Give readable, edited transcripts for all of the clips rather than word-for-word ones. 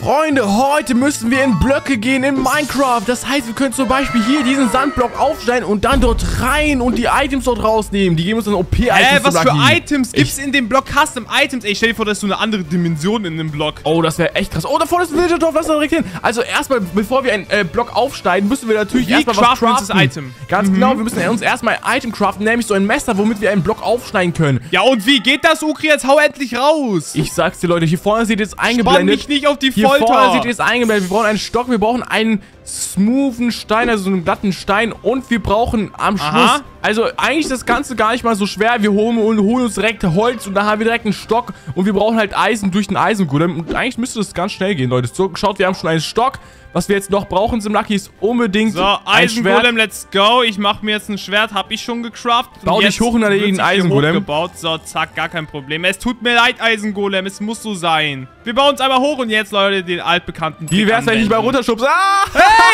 Freunde, heute müssen wir in Blöcke gehen in Minecraft. Das heißt, wir können zum Beispiel hier diesen Sandblock aufschneiden und dann dort rein und die Items dort rausnehmen. Die geben uns dann OP-Items. Was für Items gibt's in dem Block? Custom-Items? Ey, stell dir vor, das ist so eine andere Dimension in dem Block. Oh, das wäre echt krass. Oh, da vorne ist ein Villager-Dorf. Lass da direkt hin. Also erstmal, bevor wir einen Block aufschneiden, müssen wir natürlich erstmal was craften. Das Item? Ganz genau, wir müssen uns erstmal ein Item craften, nämlich so ein Messer, womit wir einen Block aufschneiden können. Ja, und wie geht das, Ukri? Jetzt hau endlich raus. Ich sag's dir, Leute, hier vorne seht ihr es eingeblendet. Spann mich nicht auf die Folter. Hier vorne seht ihr es eingeblendet. Wir brauchen einen Stock, wir brauchen einen smoothen Stein, also so einen glatten Stein, und wir brauchen am Schluss, also eigentlich ist das Ganze gar nicht mal so schwer, wir holen uns direkt Holz und dann haben wir direkt einen Stock und wir brauchen halt Eisen durch den Eisengolem und eigentlich müsste das ganz schnell gehen, Leute. So, schaut, wir haben schon einen Stock. Was wir jetzt noch brauchen, Simlaki, ist unbedingt so, Eisengolem, let's go. Ich mache mir jetzt ein Schwert, hab ich schon gecraftet. Bau dich hoch und dann einen Eisengolem. Gebaut. So, zack, gar kein Problem. Es tut mir leid, Eisengolem, es muss so sein. Wir bauen uns einmal hoch und jetzt, Leute, den altbekannten Trick. Wie wär's, wenn ich mal runterschubst? Ah!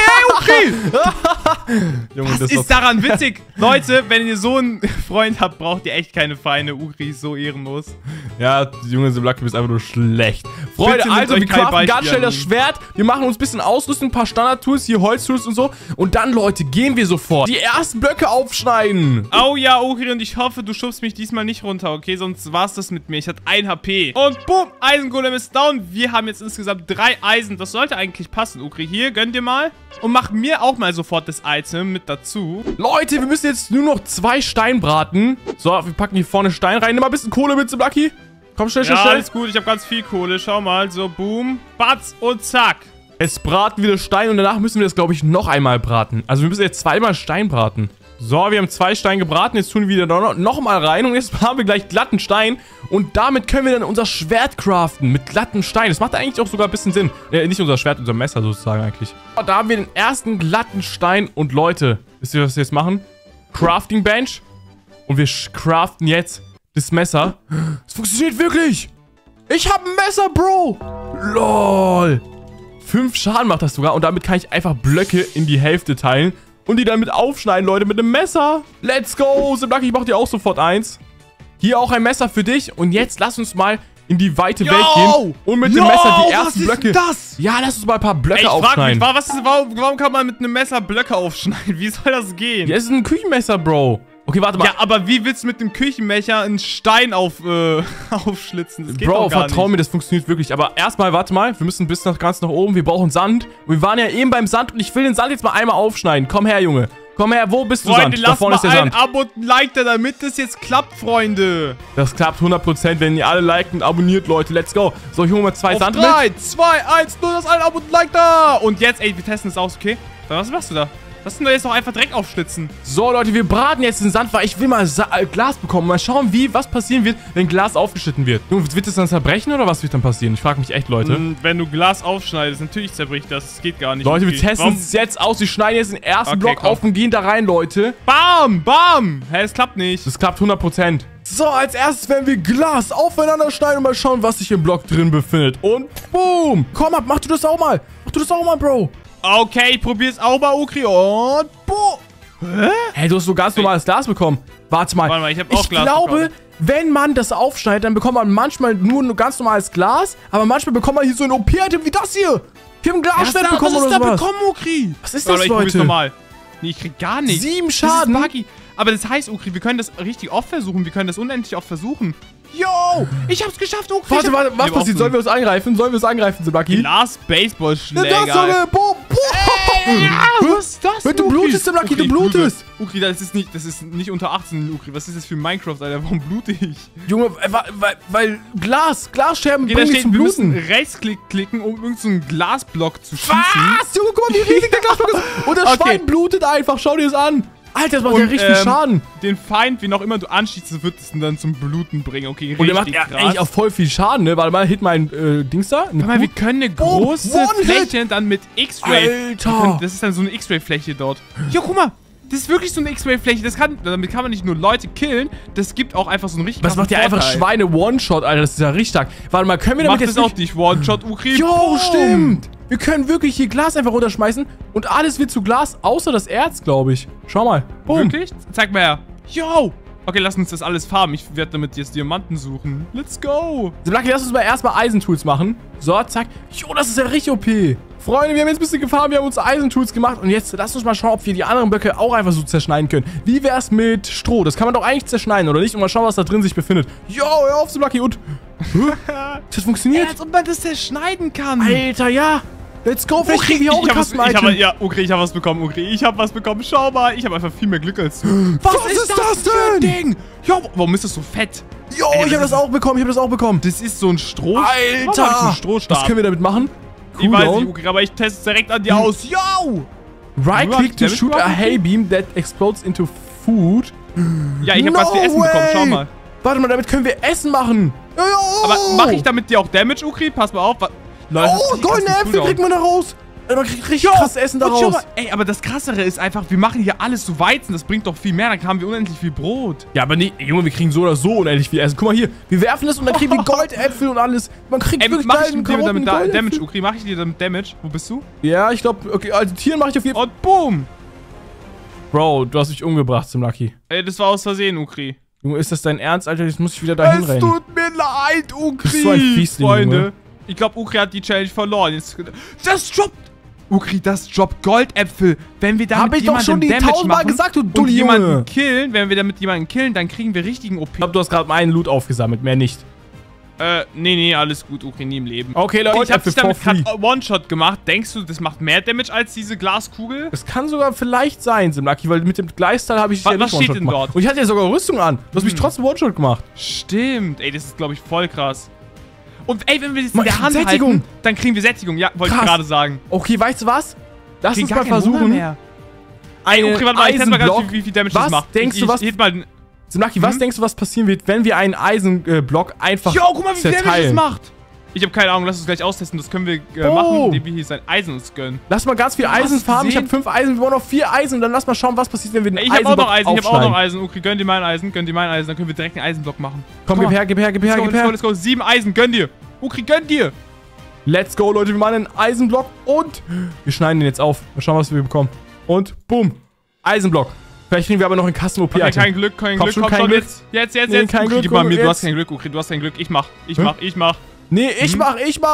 Hey, okay! Junge, das ist daran witzig. Leute, wenn ihr so einen Freund habt, braucht ihr echt keine Feinde. Ukri ist so ehrenlos. Ja, Junge, Simlaki, du bist einfach nur schlecht. Freunde, also wir craften ganz schnell das Schwert. Wir machen uns ein bisschen Ausrüstung, ein paar Standard-Tools, hier Holz-Tools und so. Und dann, Leute, gehen wir sofort die ersten Blöcke aufschneiden. Oh ja, Ukri, und ich hoffe, du schubst mich diesmal nicht runter, okay? Sonst war's das mit mir. Ich hatte 1 HP. Und boom, Eisengolem ist down. Wir haben jetzt insgesamt 3 Eisen. Das sollte eigentlich passen, Ukri. Hier, gönn dir mal. Und mach mir auch mal sofort das Item mit dazu. Leute, wir müssen jetzt nur noch 2 Stein braten. So, wir packen hier vorne Stein rein. Nimm mal ein bisschen Kohle mit, Simlaki. Komm, schnell, schnell, schnell. Alles gut, ich habe ganz viel Kohle. Schau mal, so, boom, batz und zack. Jetzt braten wir das Stein und danach müssen wir das, glaube ich, noch einmal braten. Also wir müssen jetzt 2-mal Stein braten. So, wir haben 2 Steine gebraten, jetzt tun wir wieder noch mal rein und jetzt haben wir gleich glatten Stein. Und damit können wir dann unser Schwert craften mit glatten Stein. Das macht eigentlich auch sogar ein bisschen Sinn. Nicht unser Schwert, unser Messer sozusagen eigentlich. Da haben wir den ersten glatten Stein und Leute, wisst ihr, was wir jetzt machen? Crafting Bench. Und wir craften jetzt das Messer. Es funktioniert wirklich. Ich habe ein Messer, Bro. LOL. 5 Schaden macht das sogar und damit kann ich einfach Blöcke in die Hälfte teilen und die dann mit aufschneiden, Leute, mit einem Messer. Let's go. Simlaki, ich mach dir auch sofort eins. Hier auch ein Messer für dich und jetzt lass uns mal in die weite Welt gehen und mit dem Messer die ersten Blöcke. Was ist das? Ja, lass uns mal ein paar Blöcke aufschneiden. Ich frag mich, warum kann man mit einem Messer Blöcke aufschneiden? Wie soll das gehen? Ja, es ist ein Küchenmesser, Bro. Okay, warte mal. Ja, aber wie willst du mit dem Küchenmesser einen Stein aufschlitzen? Das geht Bro, doch gar vertrau mir, das funktioniert wirklich. Aber erstmal, warte mal, wir müssen bis ganz nach oben. Wir brauchen Sand. Und wir waren ja eben beim Sand und ich will den Sand jetzt mal einmal aufschneiden. Komm her, Junge. Komm her, wo bist du, Freunde, Sand? Da vorne ist der Sand. Abo und ein Like da, damit das jetzt klappt, Freunde. Das klappt 100%, wenn ihr alle liken und abonniert, Leute. Let's go. So, ich hole mal 2 Sand mit. 3, 2, 1, nur das ein Abo und ein Like da. Und jetzt, ey, wir testen es aus, okay? Was machst du da? Lass uns doch jetzt noch einfach Dreck aufschlitzen. So, Leute, wir braten jetzt den Sand, weil ich will mal Glas bekommen. Mal schauen, was passieren wird, wenn Glas aufgeschnitten wird. Wird es dann zerbrechen oder was wird dann passieren? Ich frage mich echt, Leute. Wenn du Glas aufschneidest, natürlich zerbricht das. Das geht gar nicht. Leute, wir testen es jetzt aus. Wir schneiden jetzt den ersten Block auf und gehen da rein, Leute. Bam, bam. Hä, es klappt nicht. Das klappt 100%. So, als erstes werden wir Glas aufeinander schneiden und mal schauen, was sich im Block drin befindet. Und boom. Komm ab, mach du das auch mal. Mach du das auch mal, Bro. Okay, ich probier's auch mal, Ukri. Und boah. Hä? Hey, du hast so ganz normales Glas bekommen. Warte mal. Warte mal, ich hab auch Glas bekommen. bekommen. Wenn man das aufschneidet, dann bekommt man manchmal nur ein ganz normales Glas, aber manchmal bekommt man hier so ein OP-Item wie das hier. Wir haben ein Glasschwert bekommen oder sowas. Was ist da bekommen, Ukri? Was ist das, Leute? Ich probier's nochmal. Nee, ich krieg gar nichts. 7 Schaden. Das ist buggy. Aber das heißt, Ukri, wir können das richtig oft versuchen. Wir können das unendlich oft versuchen. Yo! Ich hab's geschafft, Ukri. Warte, was passiert? Sollen wir uns angreifen? Sollen wir uns angreifen, Simlaki? Glas Baseballschläger. Das Junge! Boom! Was ist das? Wenn du blutest, Simlaki, du blutest! Ukri, das ist nicht unter 18, Ukri. Was ist das für Minecraft, Alter? Warum blute ich? Junge, weil Glasscherben bringen dich zum Bluten. Wir müssen Rechtsklicken, um irgendeinen Glasblock zu schießen. Was? Junge, guck mal, wie riesig der Glasblock ist. Und das Schwein blutet einfach. Schau dir das an. Alter, das macht ja richtig viel Schaden. Den Feind, wen auch immer du anschießt, wird es dann zum Bluten bringen. Okay, richtig. Und der macht ja eigentlich auch voll viel Schaden, ne? Warte mal, hit mein Dings da. Warte mal, wir können eine große Fläche dann mit X-Ray. Alter. Das ist dann so eine X-Ray-Fläche dort. Jo, guck mal. Das ist wirklich so eine X-Ray-Fläche. Damit kann man nicht nur Leute killen, das gibt auch einfach so einen richtig krassen Vorteil. Das macht ja einfach Schweine One-Shot, Alter. Das ist ja richtig stark. Warte mal, können wir damit jetzt auch nicht One-Shot, Ukri? Jo, stimmt. Wir können wirklich hier Glas einfach runterschmeißen und alles wird zu Glas, außer das Erz, glaube ich. Schau mal. Boom. Wirklich? Zeig mal her. Yo. Okay, lass uns das alles farmen. Ich werde damit jetzt Diamanten suchen. Let's go. Lucky, lass uns mal erstmal Eisentools machen. So, zack. Jo, das ist ja richtig OP. Freunde, wir haben jetzt ein bisschen gefarmt, wir haben uns Eisentools gemacht. Und jetzt lass uns mal schauen, ob wir die anderen Blöcke auch einfach so zerschneiden können. Wie wär's mit Stroh? Das kann man doch eigentlich zerschneiden, oder nicht? Und mal schauen, was da drin sich befindet. Jo, hör auf, Lucky. Und... das funktioniert? Als ob man das zerschneiden kann. Alter, ja. Let's go. Vielleicht kriegen wir auch ein Custom-Item. Ja, okay, ich habe was bekommen, okay. Ich habe was bekommen. Schau mal, ich habe einfach viel mehr Glück als du. Was ist das denn? Für ein Ding? Jo, warum ist das so fett? Jo, ich habe das auch bekommen, Das ist so ein Stroh. Alter. Ein Strohstab. Was können wir damit machen? Ich weiß nicht, okay, aber ich teste es direkt an dir aus. Yo! Right-click to shoot a hay beam that explodes into food. Ja, ich habe was für Essen bekommen. Schau mal. Warte mal, damit können wir Essen machen. Aber mache ich damit dir auch Damage, Ukri? Pass mal auf. Oh, goldene Äpfel kriegt man da raus. Man kriegt richtig krass Essen daraus. Ey, aber das Krassere ist einfach, wir machen hier alles zu Weizen. Das bringt doch viel mehr. Dann haben wir unendlich viel Brot. Ja, aber nee, Junge, wir kriegen so oder so unendlich viel Essen. Guck mal hier, wir werfen das und dann kriegen wir Goldäpfel und alles. Man kriegt wirklich geilen Karotten, Damage, Ukri. Mach ich dir damit Damage? Wo bist du? Ja, ich glaube, okay, also Tieren mache ich auf jeden Fall. Und boom. Bro, du hast mich umgebracht, Lucky. Ey, das war aus Versehen, Ukri. Junge, ist das dein Ernst, Alter? Jetzt muss ich wieder dahin rennen. Es tut mir leid, Ukri. Das ist so ein Fiesling, Freunde. Junge. Ich glaube, Ukri hat die Challenge verloren. Das droppt. Ukri, das droppt Goldäpfel. Wenn wir damit jemanden Damage machen Hab ich doch schon die 1000-mal gesagt, du Dulli, Junge. Jemanden killen, wenn wir damit jemanden killen, dann kriegen wir richtigen OP. Ich glaube, du hast gerade meinen Loot aufgesammelt, mehr nicht. Nee, alles gut, Ukri, nie im Leben. Okay, Leute, ich hab dich damit gerade One-Shot gemacht. Denkst du, das macht mehr Damage als diese Glaskugel? Das kann sogar vielleicht sein, Lucky, weil mit dem Gleisteil habe ich ja nicht Was steht denn dort? Und ich hatte ja sogar Rüstung an. Du hast mich trotzdem One-Shot gemacht. Stimmt. Ey, das ist, glaube ich, voll krass. Und ey, wenn wir das in der Hand halten, dann kriegen wir Sättigung. Ja, wollte ich gerade sagen. Okay, weißt du was? Lass uns mal versuchen. Ey, okay, warte mal, ich teste mal ganz wie viel Damage das macht. Was denkst du, was... Lucky, was denkst du, was passieren wird, wenn wir einen Eisenblock einfach zerteilen? Guck mal, wie viel Damage das macht. Ich habe keine Ahnung, lass uns gleich austesten. Das können wir machen, indem wir hier sein Eisen uns gönnen. Lass mal ganz viel Eisen farmen. Ich habe 5 Eisen, wir brauchen noch 4 Eisen. Und dann lass mal schauen, was passiert, wenn wir den Eisenblock aufschneiden. Ich habe auch noch Eisen. Okay, gönn dir mein Eisen, Dann können wir direkt einen Eisenblock machen. Komm, gib her. Let's go. 7 Eisen, gönn dir. Ukri, gönn dir. Let's go, Leute. Wir machen einen Eisenblock und wir schneiden den jetzt auf. Mal schauen, was wir bekommen. Und boom. Eisenblock. Vielleicht kriegen wir aber noch einen Custom-OP-Item. Okay, kein Glück. Komm schon, jetzt. Ukri, gib mal mir. Du hast kein Glück, Ukri. Du hast kein Glück. Ich mach. Nee, ich mach.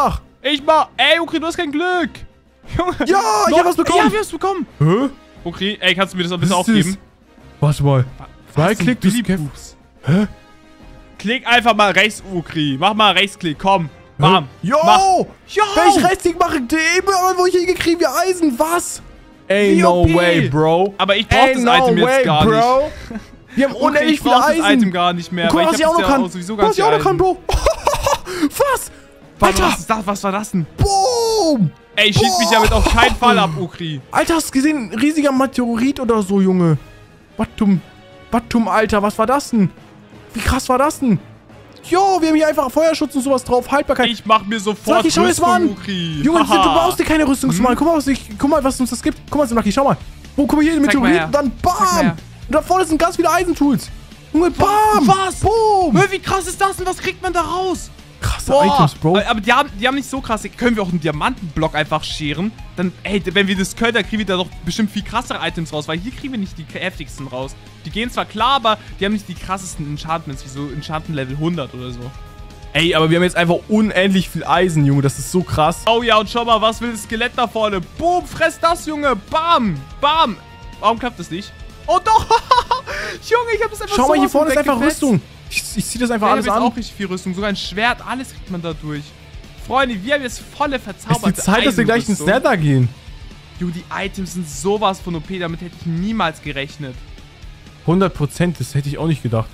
Ey, Ukri, du hast kein Glück. Junge. Ja, ich hab was bekommen. Ja, wir haben es bekommen. Hä? Ukri, ey, kannst du mir das ein bisschen aufgeben? Warte mal. Right-Click, du Hä? Klick einfach mal rechts, Ukri. Mach mal Rechtsklick, komm. Bam. Jo! Wenn ich Rechtsklick mache, wo ich kriegen wir Eisen, was? Ey, no way, Bro. Aber ich brauch das Item jetzt gar nicht. Wir haben unendlich viel Eisen. Das Item gar nicht mehr. Guck mal, was ich auch noch kann. Bro. Was? Alter. Was war das denn? Boom. Ey, schieß mich damit auf keinen Fall ab, Ukri. Alter, hast du gesehen? Ein riesiger Meteorit oder so, Junge. Was zum Alter, was war das denn? Wie krass war das denn? Jo, wir haben hier einfach Feuerschutz und sowas drauf. Haltbarkeit. Ich mach mir sofort Rüstung, schau jetzt mal an. Ukri. Junge, du brauchst dir keine Rüstung zu machen. Guck mal, was uns das gibt. Guck mal, Lucky, schau mal. Guck mal hier, den Meteorit. Und dann BAM! Und da vorne sind ganz viele Eisentools. Junge, BAM! Was? Boom! Wie krass ist das denn? Was kriegt man da raus? Krasse Items, Bro. Aber die haben nicht so krasse. Können wir auch einen Diamantenblock einfach scheren? Dann, ey, wenn wir das können, dann kriegen wir da doch bestimmt viel krassere Items raus. Weil hier kriegen wir nicht die heftigsten raus. Die gehen zwar klar, aber die haben nicht die krassesten Enchantments, wie so Enchanten Level 100 oder so. Ey, aber wir haben jetzt einfach unendlich viel Eisen, Junge. Das ist so krass. Oh ja, und schau mal, was will das Skelett da vorne? Boom, fress das, Junge. Bam, bam. Warum klappt das nicht? Oh doch. Junge, ich hab das einfach Schau mal, hier vorne ist einfach Rüstung. Ich zieh das einfach alles an. Auch richtig viel Rüstung. Sogar ein Schwert, alles kriegt man da durch. Freunde, wir haben jetzt volle verzauberte Es ist die Zeit, dass wir gleich ins Nether gehen. Junge, die Items sind sowas von OP. Damit hätte ich niemals gerechnet. 100%, das hätte ich auch nicht gedacht.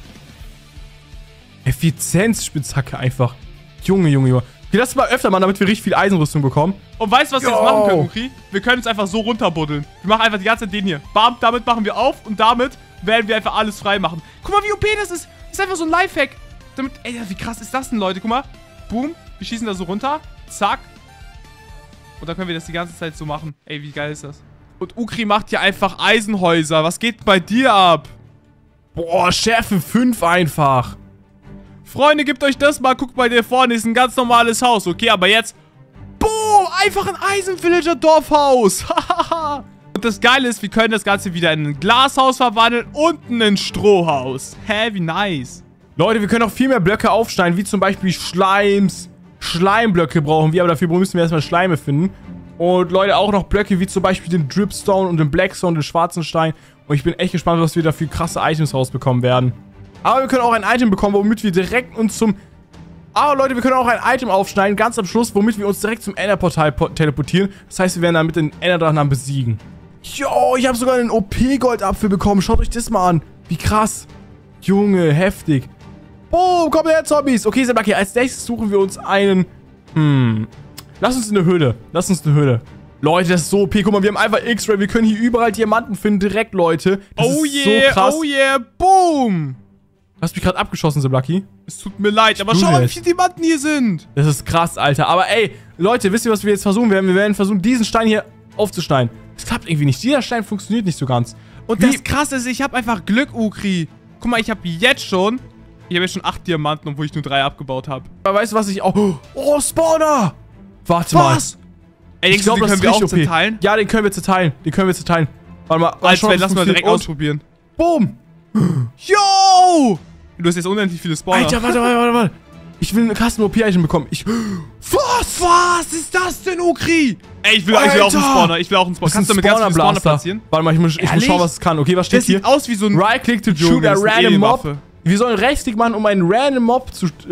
Effizienzspitzhacke einfach. Junge. Okay, lass mal öfter machen, damit wir richtig viel Eisenrüstung bekommen. Und weißt du, was wir jetzt machen können, Ukri? Wir können es einfach so runterbuddeln. Wir machen einfach die ganze Zeit den hier. Bam, damit machen wir auf und damit werden wir einfach alles frei machen. Guck mal, wie OP das ist. Das ist einfach so ein Lifehack. Damit, ey, wie krass ist das denn, Leute? Guck mal. Boom. Wir schießen da so runter. Zack. Und dann können wir das die ganze Zeit so machen. Ey, wie geil ist das? Und Ukri macht hier einfach Eisenhäuser. Was geht bei dir ab? Boah, Schärfe 5 einfach. Freunde, gebt euch das mal. Guckt mal, hier vorne ist ein ganz normales Haus. Okay, aber jetzt... Boom! Einfach ein Eisenvillager-Dorfhaus. Hahaha. Und das Geile ist, wir können das Ganze wieder in ein Glashaus verwandeln und in ein Strohhaus. Hä, wie nice. Leute, wir können auch viel mehr Blöcke aufschneiden, wie zum Beispiel Schleims. Schleimblöcke brauchen wir, aber dafür müssen wir erstmal Schleime finden. Und Leute, auch noch Blöcke wie zum Beispiel den Dripstone und den Blackstone, den schwarzen Stein. Und ich bin echt gespannt, was wir dafür krasse Items rausbekommen werden. Aber wir können auch ein Item bekommen, womit wir direkt uns zum... Aber Leute, wir können auch ein Item aufschneiden, ganz am Schluss, womit wir uns direkt zum Enderportal teleportieren. Das heißt, wir werden damit den Enderdrachen dann besiegen. Jo, ich habe sogar einen OP-Goldapfel bekommen. Schaut euch das mal an. Wie krass. Junge, heftig. Boom, kommt her, Zombies. Okay, Sebaki, als nächstes suchen wir uns einen... Lass uns eine Höhle. Lass uns eine Höhle. Leute, das ist so OP. Guck mal, wir haben einfach X-Ray. Wir können hier überall Diamanten finden, direkt, Leute. Das ist so krass. Oh yeah, boom. Du hast mich gerade abgeschossen, Sebaki. Es tut mir leid, aber schau mal, wie viele Diamanten hier sind. Das ist krass, Alter. Aber ey, Leute, wisst ihr, was wir jetzt versuchen werden? Wir werden versuchen, diesen Stein hier aufzuschneiden. Das klappt irgendwie nicht. Dieser Stein funktioniert nicht so ganz. Und das Krasse ist, ich habe einfach Glück, Ukri. Guck mal, ich habe jetzt schon... Ich habe jetzt schon 8 Diamanten, obwohl ich nur 3 abgebaut habe. Aber weißt du, was ich auch... Oh, Spawner! Warte mal. Was? Ey, ich glaube, das können wir auch zerteilen. Ja, den können wir zerteilen. Den können wir zerteilen. Warte mal. Lass mal direkt ausprobieren. Boom! Yo! Du hast jetzt unendlich viele Spawner. Alter, warte. Ich will ein Custom-OP-Item bekommen. Was ist das denn, Ukri? Ey, ich will auch einen Spawner. Ich will auch einen Spawner. Kannst du mit ganz vielen Spawner platzieren? Warte mal, ich muss schauen, was es kann. Okay, was steht hier? Das sieht aus wie so ein... Right-click to shoot a random mob. Wir sollen Rechtsklick machen, um einen random Mob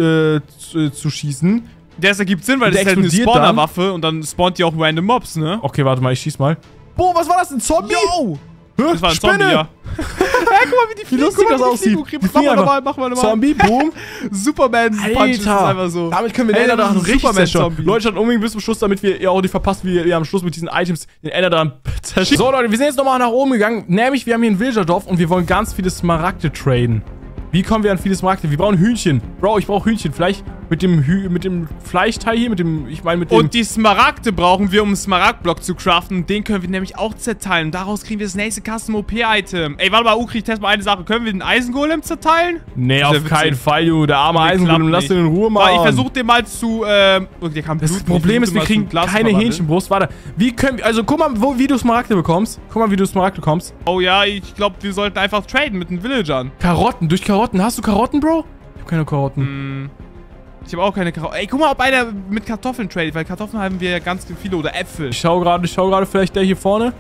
zu schießen. Das ergibt Sinn, weil das ist halt eine Spawner-Waffe und dann spawnt die auch random Mobs, ne? Okay, warte mal, ich schieß mal. Boah, was war das? Ein Zombie? Yo! Das war ein Zombie, ja. Guck mal, wie die fliegen. Wie lustig das aussieht. Mach mal nochmal. Zombie, boom. Superman-Punch ist einfach so. Damit können wir den Enderdrachen richtig zerstören. Leute, schaut unbedingt bis zum Schluss, damit wir auch nicht verpasst, wie wir am Schluss mit diesen Items den Enderdrachen zerstören. So, Leute, wir sind jetzt nochmal nach oben gegangen. Nämlich, wir haben hier ein Villagerdorf und wir wollen ganz viele Smaragde traden. Wie kommen wir an viele Smaragde? Wir brauchen Hühnchen. Bro, ich brauche Hühnchen. Vielleicht mit dem Fleischteil hier, Und die Smaragde brauchen wir, um einen Smaragdblock zu craften. Den können wir nämlich auch zerteilen. Daraus kriegen wir das nächste Custom-OP-Item. Ey, warte mal, Ukri, ich teste mal eine Sache. Können wir den Eisengolem zerteilen? Nee, auf keinen Fall, du. Der arme Eisengolem. Lass den in Ruhe mal. Ich versuche den mal zu, der kann das Problem ist, wir kriegen keine Hähnchenbrust. Warte. Wie können wir, also guck mal, wie du Smaragde bekommst. Oh ja, ich glaube, wir sollten einfach traden mit den Villagern. Karotten, durch Karotten. Hast du Karotten, Bro? Ich habe keine Karotten. Ich habe auch keine Karotten. Ey, guck mal, ob einer mit Kartoffeln tradet, weil Kartoffeln haben wir ja ganz viele oder Äpfel. Ich schau gerade vielleicht der hier vorne.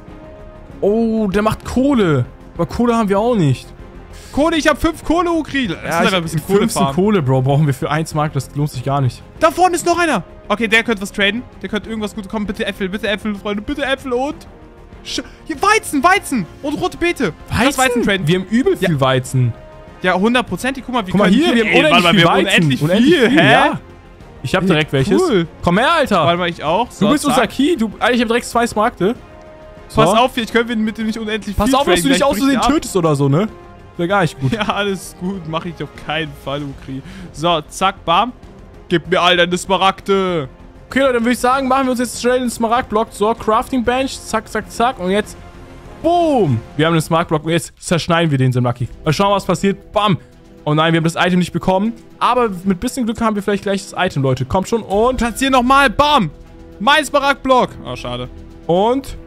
Oh, der macht Kohle. Aber Kohle haben wir auch nicht. Kohle, ich habe 5 Kohle, Ukri. Ja, ich ein bisschen Kohle 15 Kohle, Bro, brauchen wir für 1 Mark. Das lohnt sich gar nicht. Da vorne ist noch einer. Okay, der könnte was traden. Der könnte irgendwas Gutes kommen. Bitte Äpfel, Freunde. Bitte Äpfel und... Hier, Weizen und rote Beete. Weizen traden. Wir haben übel viel Weizen. Ja, 100%. Guck mal, wir haben unendlich viel Weizen. Hä? Ja. Ich hab direkt welches. Cool. Komm her, Alter. Warte mal, ich auch. So, du bist unser Key. Alter, ich hab direkt 2 Smaragde. So. Pass auf, ich können mit dem nicht unendlich viel auf, dass du dich aus Versehen tötest oder so, ne? Wäre gar nicht gut. Ja, alles gut. Mach ich auf keinen Fall, Ukri. So, zack, bam. Gib mir all deine Smaragde. Okay, Leute, dann würde ich sagen, machen wir uns jetzt schnell den Smaragdblock. So, Crafting Bench. Zack, zack, zack. Und jetzt... Boom! Wir haben den Smaragdblock und jetzt zerschneiden wir den, Sebaki. Mal schauen, was passiert. Bam! Oh nein, wir haben das Item nicht bekommen. Aber mit bisschen Glück haben wir vielleicht gleich das Item, Leute. Kommt schon und... Platzier nochmal. Bam! Mein Smaragdblock. Oh, schade. Und...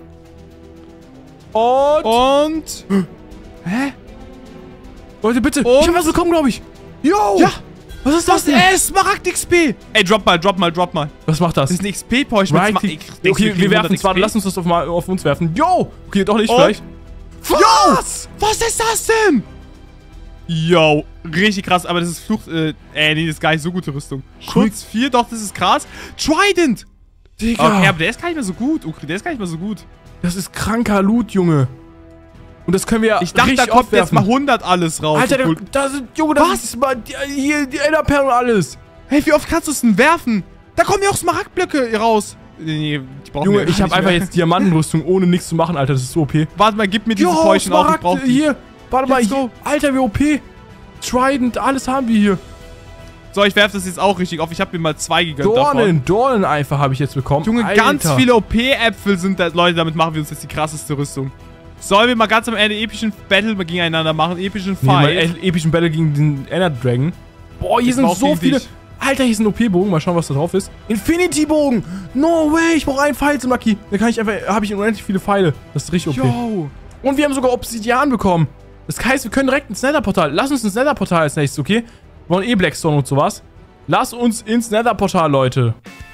Hä? Leute, bitte. Ich hab was bekommen, glaube ich. Yo! Ja! Was ist das denn? Smaragd XP! Ey, drop mal. Was macht das? Das ist ein XP-Portion. Okay, wir werfen es. Warte, lass uns das auf uns werfen. Yo! Okay, doch nicht, vielleicht. Was? Was ist das denn? Yo, richtig krass, aber das ist Flucht, nee, das ist gar nicht so gute Rüstung. Schutz 4, doch, das ist krass. Trident! Digga. Okay, aber der ist gar nicht mehr so gut, Ukri, Das ist kranker Loot, Junge. Und das können wir Ich dachte, da kommt jetzt mal 100 alles raus. Alter, da sind, Junge, das ist mal, hier, die Enderperlen und alles. Hey, wie oft kannst du es denn werfen? Da kommen ja auch Smaragdblöcke raus. Nee, Junge, ich habe einfach jetzt Diamantenrüstung, ohne nichts zu machen, Alter, das ist so OP. Warte mal, gib mir diese Potion auch, ich brauch die. Hier, warte mal, hier. Alter, wie OP. Trident, alles haben wir hier. So, ich werfe das jetzt auch richtig auf. Ich habe mir mal 2 gegönnt Dornen einfach habe ich jetzt bekommen. Junge, Alter. Ganz viele OP-Äpfel sind da. Leute, damit machen wir uns jetzt die krasseste Rüstung. Sollen wir mal ganz am Ende epischen Battle gegeneinander machen? Epischen Fight. Epischen Battle gegen den Ender Dragon. Boah, hier sind so viele. Alter, hier ist ein OP-Bogen. Mal schauen, was da drauf ist. Infinity-Bogen. No way. Ich brauche einen Pfeil zum Lucky. Da kann ich einfach, habe ich unendlich viele Pfeile. Das ist richtig OP. Yo. Und wir haben sogar Obsidian bekommen. Das heißt, wir können direkt ins Nether-Portal. Lass uns ins Nether-Portal als nächstes, okay? Wir wollen eh Blackstone und sowas. Lass uns ins Nether-Portal, Leute.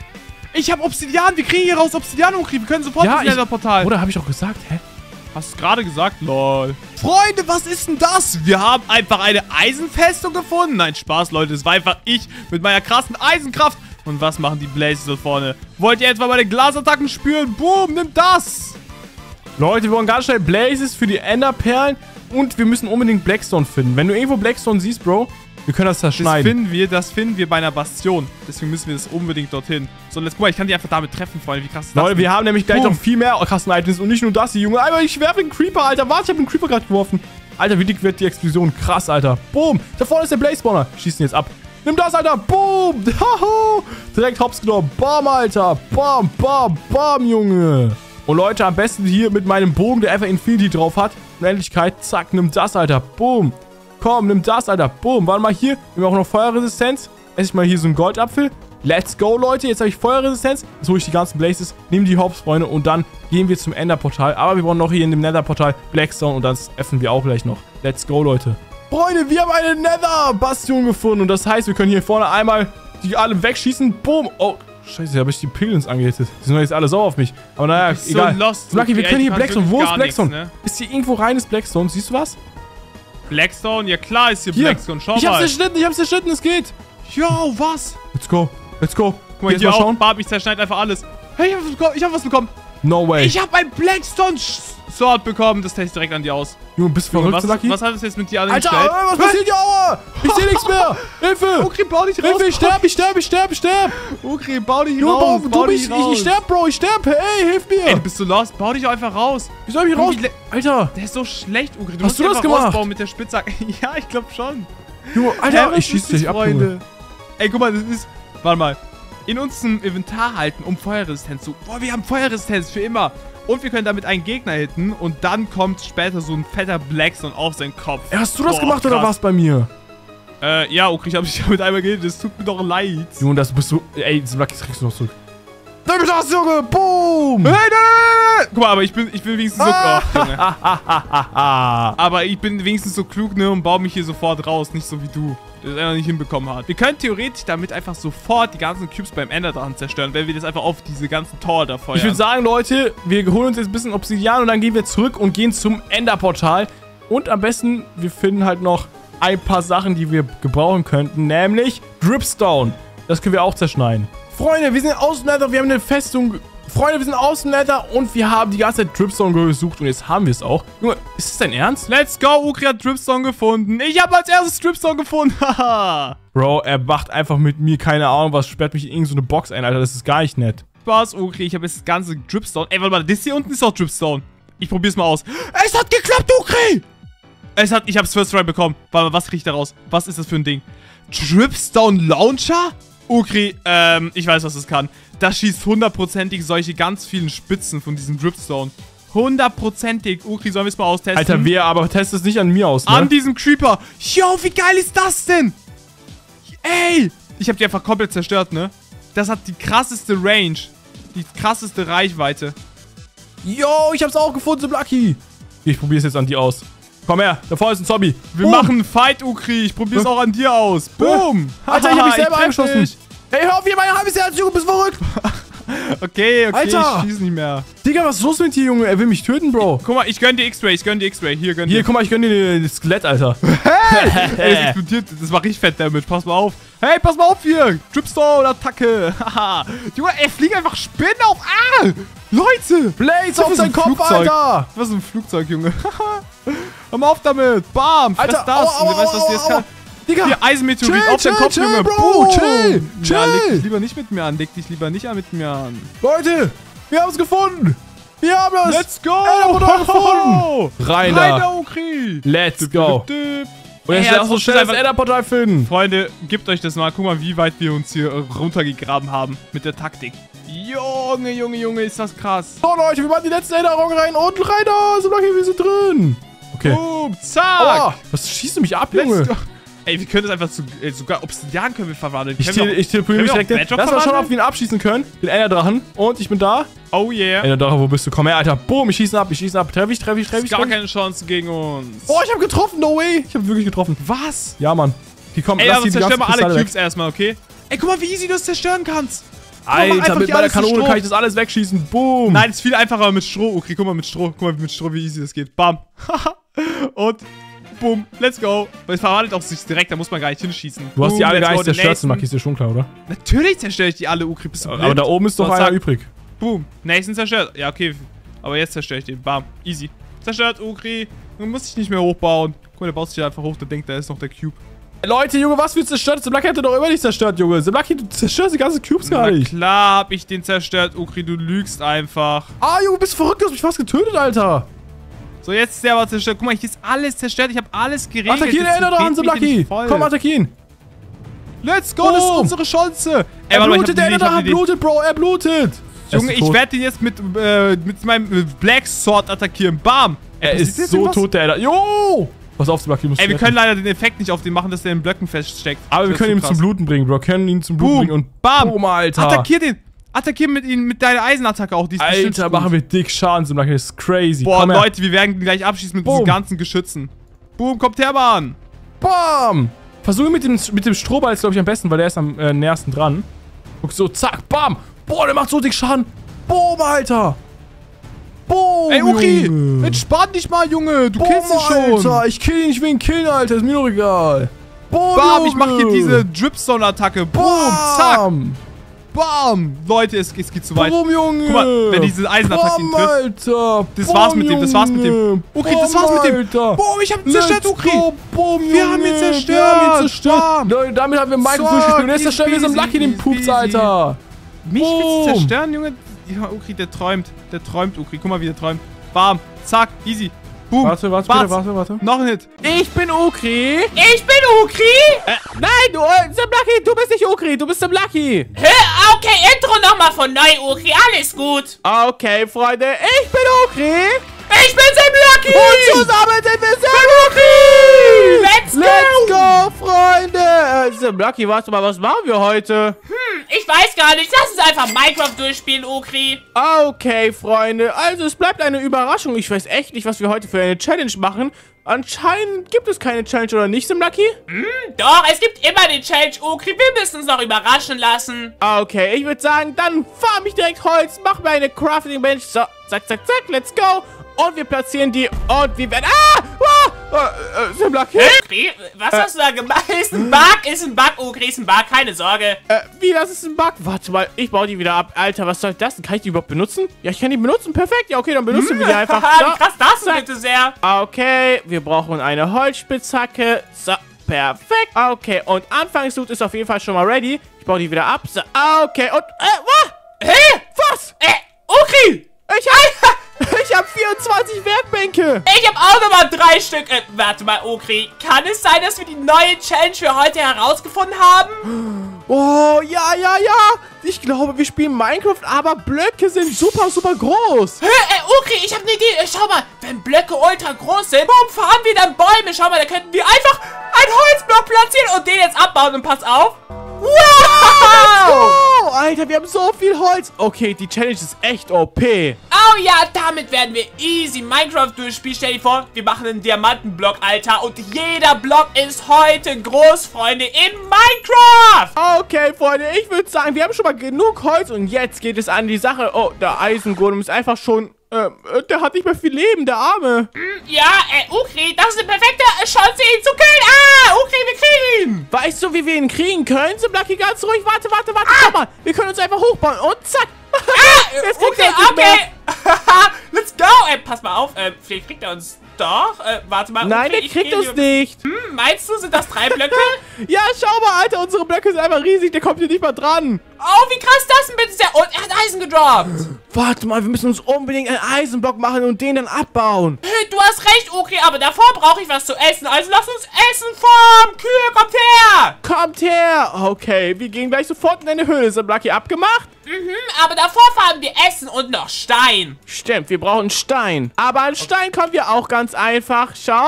Ich habe Obsidian. Wir kriegen hier raus Obsidian und wir können sofort ins Nether-Portal. Oder habe ich auch gesagt, hä? Hast du gerade gesagt? Lol. Freunde, was ist denn das? Wir haben einfach eine Eisenfestung gefunden. Nein, Spaß, Leute. Es war einfach ich mit meiner krassen Eisenkraft. Und was machen die Blazes da vorne? Wollt ihr etwa meine Glasattacken spüren? Boom, nimm das. Leute, wir wollen ganz schnell Blazes für die Enderperlen. Und wir müssen unbedingt Blackstone finden. Wenn du irgendwo Blackstone siehst, Bro, wir können das zerschneiden. Das finden wir bei einer Bastion. Deswegen müssen wir das unbedingt dorthin. So, let's guck mal, ich kann die einfach damit treffen, Freunde. Wie krass ist das? Leute, wir haben nämlich gleich noch viel mehr krassen Items und nicht nur das hier, Junge. Aber ich werfe den Creeper, Alter. Warte, ich habe den Creeper gerade geworfen. Alter, wie dick wird die Explosion? Krass, Alter. Boom. Da vorne ist der Blaze-Spawner. Schießen jetzt ab. Nimm das, Alter. Boom. Direkt hops genommen. Bam, Alter. Bam, bam, bam, Junge. Und Leute, am besten hier mit meinem Bogen, der einfach Infinity drauf hat. Unendlichkeit. Zack, nimm das, Alter. Boom. Komm, nimm das, Alter. Boom. Warte mal hier. Wir haben auch noch Feuerresistenz. Esse ich mal hier so einen Goldapfel. Let's go, Leute. Jetzt habe ich Feuerresistenz. Jetzt hole ich die ganzen Blazes. Nehme die Hops, Freunde. Und dann gehen wir zum Enderportal. Aber wir brauchen noch hier in dem Netherportal Blackstone. Und das öffnen wir auch gleich noch. Let's go, Leute. Freunde, wir haben eine Nether-Bastion gefunden. Und das heißt, wir können hier vorne einmal die alle wegschießen. Boom. Oh, scheiße. Hier habe ich die Piglins angehittet. Die sind doch jetzt alle sauer auf mich. Aber naja, egal. So Lucky, wir können hier Blackstone. Wo ist Blackstone? Nix, ne? Ist hier irgendwo reines Blackstone? Siehst du was? Blackstone? Ja klar ist hier Blackstone. Schau mal. Ich hab's zerschnitten, es geht. Yo, was? Let's go. Let's go. Guck mal, hier auch. Barb, ich zerschneide einfach alles. Hey, ich hab was bekommen. No way. Ich hab ein Blackstone Sword bekommen. Das teste ich direkt an dir aus. Junge, bist du verrückt, Lucky? Was hat das jetzt mit dir Alter, was passiert hier? Aua! Ich seh nichts mehr. Hilfe. Okri, bau dich raus. Hilfe, ich sterb. Okri, bau dich raus. Ich sterb, Bro. Ich sterb. Hey, hilf mir. Ey, du bist so lost. Bau dich einfach raus. Wie soll ich raus? Alter. Der ist so schlecht, Okri. Hast du das gemacht? Rausbauen mit der Spitzhacke. Ja, ich glaube schon. Junge, Alter, ich schieß dich ab, Freunde. Ey, guck mal, das ist... Warte mal. In unserem Inventar halten, um Feuerresistenz zu... Boah, wir haben Feuerresistenz für immer. Und wir können damit einen Gegner hitten. Und dann kommt später so ein fetter Blackstone auf seinen Kopf. Hast du das gemacht oder was bei mir? Ja, okay, ich hab dich damit einmal geredet. Das tut mir doch leid. Junge, das bist du... Ey, das Lucky kriegst du noch zurück. Nimm das, Junge! Boom! Hey, nein! Guck mal, aber ich bin wenigstens so... Junge. Aber ich bin wenigstens so klug, ne? Und baue mich hier sofort raus. Nicht so wie du. Das einfach nicht hinbekommen hat. Wir können theoretisch damit einfach sofort die ganzen Cubes beim Enderdrachen zerstören, wenn wir das einfach auf diese ganzen Tor da feuern. Ich würde sagen, Leute, wir holen uns jetzt ein bisschen Obsidian und dann gehen wir zurück und gehen zum Enderportal. Und am besten, wir finden halt noch ein paar Sachen, die wir gebrauchen könnten, nämlich Dripstone. Das können wir auch zerschneiden. Freunde, wir sind aus dem Nether, wir haben eine Festung... Freunde, wir sind aus dem Nether und wir haben die ganze Zeit Dripstone gesucht und jetzt haben wir es auch. Junge, ist das dein Ernst? Let's go, Ukri hat Dripstone gefunden. Ich habe als erstes Dripstone gefunden. Haha. Bro, er macht einfach mit mir, keine Ahnung was, sperrt mich in irgendeine Box ein, Alter. Das ist gar nicht nett. Spaß, Ukri, ich habe jetzt das ganze Dripstone. Ey, warte mal, das hier unten ist auch Dripstone. Ich probier's mal aus. Es hat geklappt, Ukri! Ich hab's First Try bekommen. Warte mal, was krieg ich da raus? Was ist das für ein Ding? Dripstone Launcher? Ukri, ich weiß, was das kann. Das schießt hundertprozentig solche ganz vielen Spitzen von diesem Dripstone. Hundertprozentig. Ukri, sollen wir es mal austesten? Alter, wir, aber test es nicht an mir aus, ne? An diesem Creeper. Yo, wie geil ist das denn? Ey, ich habe die einfach komplett zerstört, ne? Das hat die krasseste Range. Die krasseste Reichweite. Yo, ich hab's auch gefunden, Lucky. Ich probier's jetzt an dir aus. Komm her, da vorne ist ein Zombie. Wir machen einen Fight, Ukri. Ich probier's auch an dir aus. Boom. Alter, ich hab mich selber eingeschossen. Hey, hör auf, hier mein halbes Herz, Junge, bist verrückt. Okay, Alter. Ich schieß nicht mehr. Digga, was ist los mit dir, Junge? Er will mich töten, Bro. Guck mal, ich gönn dir X-Ray, Hier, gönn dir. Hier, guck mal, ich gönn dir das Skelett, Alter. Hey, das explodiert, das macht richtig fett Damage, pass mal auf. Hey, pass mal auf hier. Dripstone-Attacke. Haha. Junge, er fliegt einfach Spinnen auf. Ah, Leute. Blaze auf seinen Kopf, Alter. Was ist ein Flugzeug, Junge? Hör mal auf damit. Bam, fress Alter, das. Und du weißt, was dir jetzt kann. Digga, hier, Eisenmeteorit auf den Kopf, Junge. Bro, chill. Ja, leg dich lieber nicht mit mir an. Leg dich lieber nicht mit mir an. Leute, wir haben es gefunden. Wir haben das. Let's go. Rein da. Ukri. Let's go. Und jetzt lass uns schnell das Enderportal finden. Freunde, gebt euch das mal. Guck mal, wie weit wir uns hier runtergegraben haben mit der Taktik. Junge, ist das krass. So, Leute, wir machen die letzte Änderung rein. Und rein da. So lange, wir sind drin. Okay. Boom, zack. Oh, was schießt du mich ab, Junge? Ey, wir können das einfach zu... sogar Obsidian können wir verwandeln. Ich teleportiere mich direkt. Lass mal schauen, ob wir ihn abschießen können. Den Enderdrachen. Und ich bin da. Oh yeah. Enderdrache, wo bist du? Komm her, Alter. Boom, ich schieße ihn ab. Treff ich. Gar keine Chance gegen uns. Oh, ich habe getroffen. No way. Ich habe wirklich getroffen. Was? Ja, Mann. Hier, komm, ey, lass aber die zerstör mal alle Kristalle Cubes erstmal, okay? Ey, guck mal, wie easy du das zerstören kannst. Alter, mit meiner Kanone kann ich das alles wegschießen. Boom. Nein, es ist viel einfacher mit Stroh. Okay, guck mal mit Stroh. Guck mal mit Stroh, wie easy das geht. Bam. Und boom. Let's go. Weil es verwandelt auch sich direkt, da muss man gar nicht hinschießen. Du hast die alle gar nicht zerstört, Maki, ist dir schon klar, oder? Natürlich zerstöre ich die alle, Ukri. Bist du blind? Aber da oben ist doch einer übrig. Boom. Nächsten zerstört. Ja, okay. Aber jetzt zerstöre ich den. Bam. Easy. Zerstört, Ukri. Du musst dich nicht mehr hochbauen. Guck mal, der baut sich einfach hoch. Der denkt, da ist noch der Cube. Leute, Junge, was wird zerstört? Seblaki hat doch immer nicht zerstört, Junge. Seblaki, du zerstörst die ganzen Cubes gar nicht. Na klar hab ich den zerstört, Ukri. Du lügst einfach. Ah, Junge, bist verrückt. Du hast mich fast getötet, Alter. So, jetzt ist der aber zerstört. Guck mal, hier ist alles zerstört. Ich habe alles geregelt. Attackieren, erinnere doch an Seblaki. Komm, attackieren. Let's go, das ist unsere Chance. Er blutet, der Enderdrache blutet, Bro. Er blutet. Junge, ich werde den jetzt mit meinem Black Sword attackieren. Bam. Er ist so tot, der Ender. Jo. Pass auf, Seblaki, ey, wir können leider den Effekt nicht auf den machen, dass der in Blöcken feststeckt. Aber wir können ihn zum Bluten bringen, Bro. Wir können ihn zum Bluten bringen und bam. Boom, Alter. Attackier den. Attackier mit deiner Eisenattacke auch. Die ist Alter, machen wir dick Schaden, Seblaki. Das ist crazy. Boah, Leute, wir werden gleich abschießen mit diesen ganzen Geschützen. Boom, kommt her, Mann. Bam. Versuche mit dem Strohball ist, glaube ich, am besten, weil der ist am nähersten dran. Guck so, zack, bam. Boah, der macht so dick Schaden. Boom, Alter. Boom, ey, Ukri, Junge. entspann dich mal, Junge. Du killst ihn schon. Alter, ich kill ihn nicht wegen Killen, Alter. Ist mir doch egal. Boom, bam, ich mach hier diese Dripstone-Attacke. Boom, zack. Bam. Leute, es geht zu weit. Boom, Junge. Guck mal, wenn diese Eisenattacke ihn trifft. Alter. Das war's mit dem, das war's mit dem. Ukri, das war's mit dem. Alter. Boom, ich hab ihn zerstört, Ukri. Wir haben ihn zerstört. Wir haben ihn zerstört. Leute, damit haben wir Minecraft durchgespielt. Und jetzt zerstören wir so einen Lucky den Pups, Alter. Mich willst du zerstören, Junge? Ja, Ukri, der träumt. Der träumt, Ukri. Guck mal, wie der träumt. Bam. Zack. Easy. Boom. Warte. Noch ein Hit. Ich bin Ukri. Nein, du, Seblaki, du bist nicht Ukri, du bist Seblaki. Hä? Okay, Intro nochmal von neu, Ukri. Alles gut. Okay, Freunde, ich bin Ukri. Ich bin Seblaki. Und zusammen sind wir Seblaki. Let's go, Freunde. Seblaki, warte mal, was machen wir heute? Ich weiß gar nicht. Lass uns einfach Minecraft durchspielen, Ukri. Okay, Freunde. Also, es bleibt eine Überraschung. Ich weiß echt nicht, was wir heute für eine Challenge machen. Anscheinend gibt es keine Challenge, oder nicht, Seblaki? Doch, es gibt immer die Challenge, Ukri. Wir müssen uns noch überraschen lassen. Okay, ich würde sagen, dann farm ich direkt Holz, mach mir eine Crafting Bench. So, zack, let's go. Und wir platzieren die und wir werden... Seblaki? Ukri, was hast du da gemacht? Ist ein Bug, Ukri, ist ein Bug, keine Sorge. Wie, das ist ein Bug? Warte mal, ich baue die wieder ab. Alter, was soll das denn? Kann ich die überhaupt benutzen? Ja, ich kann die benutzen. Perfekt. Ja, okay, dann benutzen wir die einfach. So, wie krass das denn bitte sehr? Okay, wir brauchen eine Holzspitzhacke. So, perfekt. Okay, und Anfangsloot ist auf jeden Fall schon mal ready. Ich baue die wieder ab. So, okay, und... Hä? Was? Ukri! Ich hab 24 Werkbänke. Ich hab auch nochmal 3 Stück. Warte mal, Ukri. Kann es sein, dass wir die neue Challenge für heute herausgefunden haben? Oh, ja. Ich glaube, wir spielen Minecraft, aber Blöcke sind super groß. Ukri, ich hab eine Idee. Schau mal, wenn Blöcke ultra groß sind, warum fahren wir dann Bäume? Schau mal, da könnten wir einfach einen Holzblock platzieren und den jetzt abbauen. Und pass auf. Wow! Oh, Alter, wir haben so viel Holz. Okay, die Challenge ist echt OP. Oh ja, damit werden wir easy Minecraft durchspielen. Stell dir vor, wir machen einen Diamantenblock, Alter. Und jeder Block ist heute groß, Freunde, in Minecraft. Okay, Freunde, ich würde sagen, wir haben schon mal genug Holz. Und jetzt geht es an die Sache. Oh, der Eisengolem ist einfach schon... der hat nicht mehr viel Leben, der Arme. Ja, Ukri, das ist eine perfekte Chance, ihn zu killen. Ukri, wir kriegen ihn. Weißt du, wie wir ihn kriegen können? Seblaki, ganz ruhig. Warte. Schau mal, wir können uns einfach hochbauen. Und zack. Jetzt kriegt er uns nicht mehr. Let's go. Pass mal auf. Vielleicht kriegt er uns doch. Warte mal. Nein, Ukri, der kriegt uns nicht. Meinst du, sind das 3 Blöcke? Ja, schau mal, Alter. Unsere Blöcke sind einfach riesig. Der kommt hier nicht mal dran. Oh, wie krass das denn bitte ist. Und er hat Eisen gedroppt. Warte mal, wir müssen uns unbedingt einen Eisenblock machen und den dann abbauen. Du hast recht, Ukri, aber davor brauche ich was zu essen. Also lass uns essen vom Kühe. Kommt her. Kommt her. Okay, wir gehen gleich sofort in eine Höhle. Seblaki, abgemacht? Aber davor fahren wir Essen und noch Stein. Stimmt, wir brauchen Stein. Aber an Stein kommen wir auch ganz einfach. Schau.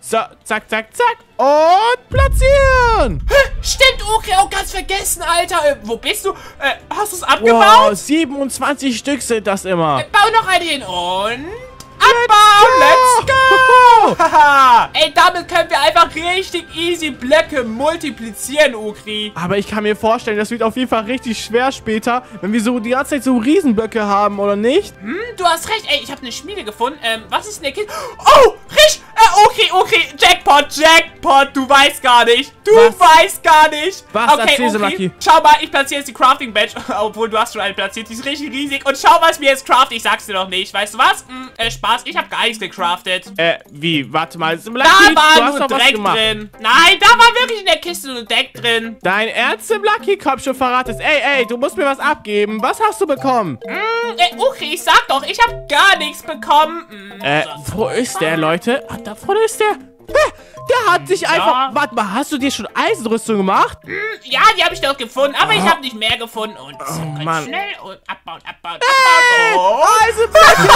So, zack, zack, zack. Und platzieren. Stimmt, okay, auch ganz vergessen, Alter. Wo bist du? Hast du es abgebaut? Wow, 27 Stück sind das immer. Bau noch eine hin und... abbauen! Let's go! Haha! Ey, damit können wir einfach richtig easy Blöcke multiplizieren, Ukri. Aber ich kann mir vorstellen, das wird auf jeden Fall richtig schwer später, wenn wir so die ganze Zeit so Riesenblöcke haben, oder nicht? Du hast recht. Ey, ich habe eine Schmiede gefunden. Was ist denn der Kiste? Oh, richtig. Okay. Jackpot. Du weißt gar nicht. Weißt gar nicht. Was? Okay, Erzähl, Lucky. Schau mal, ich platziere jetzt die Crafting Bench. Obwohl, du hast schon eine platziert. Die ist richtig riesig. Und schau, was wir jetzt craften. Ich sag's dir noch nicht. Weißt du was? Spaß. Ich habe gar nichts gecraftet. Wie? Warte mal. Da war nur Dreck drin. Nein, da war wirklich in der Kiste nur Dreck drin. Dein Ernst, Lucky? Komm schon, verrat es. Ey, du musst mir was abgeben. Was hast du bekommen? Okay, ich sag doch, ich habe gar nichts bekommen. Wo ist der, Leute? Ah, da vorne ist der. Der hat sich einfach... Warte mal, hast du dir schon Eisenrüstung gemacht? Ja, die habe ich doch gefunden, aber ich habe nicht mehr gefunden. Und Mann. schnell und abbauen. Eisenblöcke!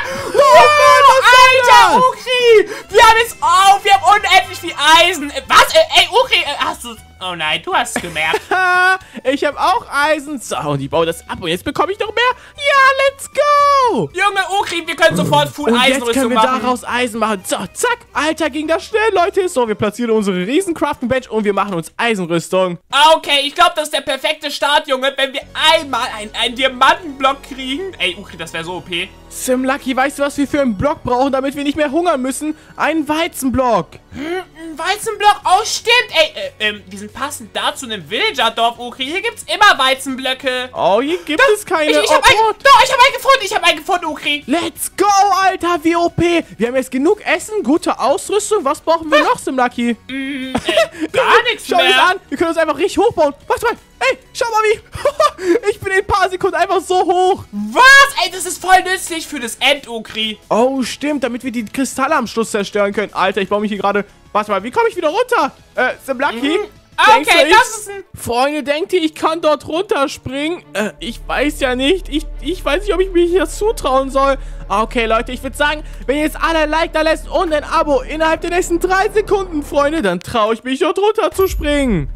Alter, Ukri! Wir haben es auf! Wir haben unendlich viel Eisen! Was? Ey, Ukri, hast du... Oh nein, du hast es gemerkt. Ich habe auch Eisen. So, und ich baue das ab. Und jetzt bekomme ich noch mehr. Ja, let's go! Junge, Ukri, wir können sofort Full Und jetzt Eisenrüstung können wir machen. daraus Eisen machen. So, zack. Alter, ging das schnell, Leute. So, wir platzieren unsere riesen Crafting Bench und wir machen uns Eisenrüstung. Okay, ich glaube, das ist der perfekte Start, Junge, wenn wir einmal einen Diamantenblock kriegen. Ey, Ukri, das wäre so OP. Lucky, weißt du, was wir für einen Block brauchen, damit wir nicht mehr hungern müssen? Einen Weizenblock. Ein Weizenblock? Oh, stimmt. Ey, wir sind passend dazu in einem Villager-Dorf, Ukri. Hier gibt's immer Weizenblöcke. Oh, hier gibt es keine. Ich habe einen gefunden, Ukri. Let's go, Alter, wie OP. Wir haben jetzt genug Essen, gute Ausrüstung. Was brauchen wir noch, Lucky? Gar nichts Schau dir das mehr. an. Wir können uns einfach richtig hochbauen. Warte mal. Ey, schau mal wie. Ich bin in ein paar Sekunden einfach so hoch. Was? Ey, das ist voll nützlich für das End, Ukri. Oh, stimmt, damit wir die Kristalle am Schluss zerstören können. Alter, ich baue mich hier gerade... Warte mal, wie komme ich wieder runter? Lucky? Okay, das ist ein... Freunde, denkt ihr, ich kann dort runterspringen? Ich weiß ja nicht. Ich weiß nicht, ob ich mir das zutrauen soll. Okay, Leute, ich würde sagen, wenn ihr jetzt alle ein Like da lässt und ein Abo innerhalb der nächsten 3 Sekunden, Freunde, dann traue ich mich dort runter zu springen.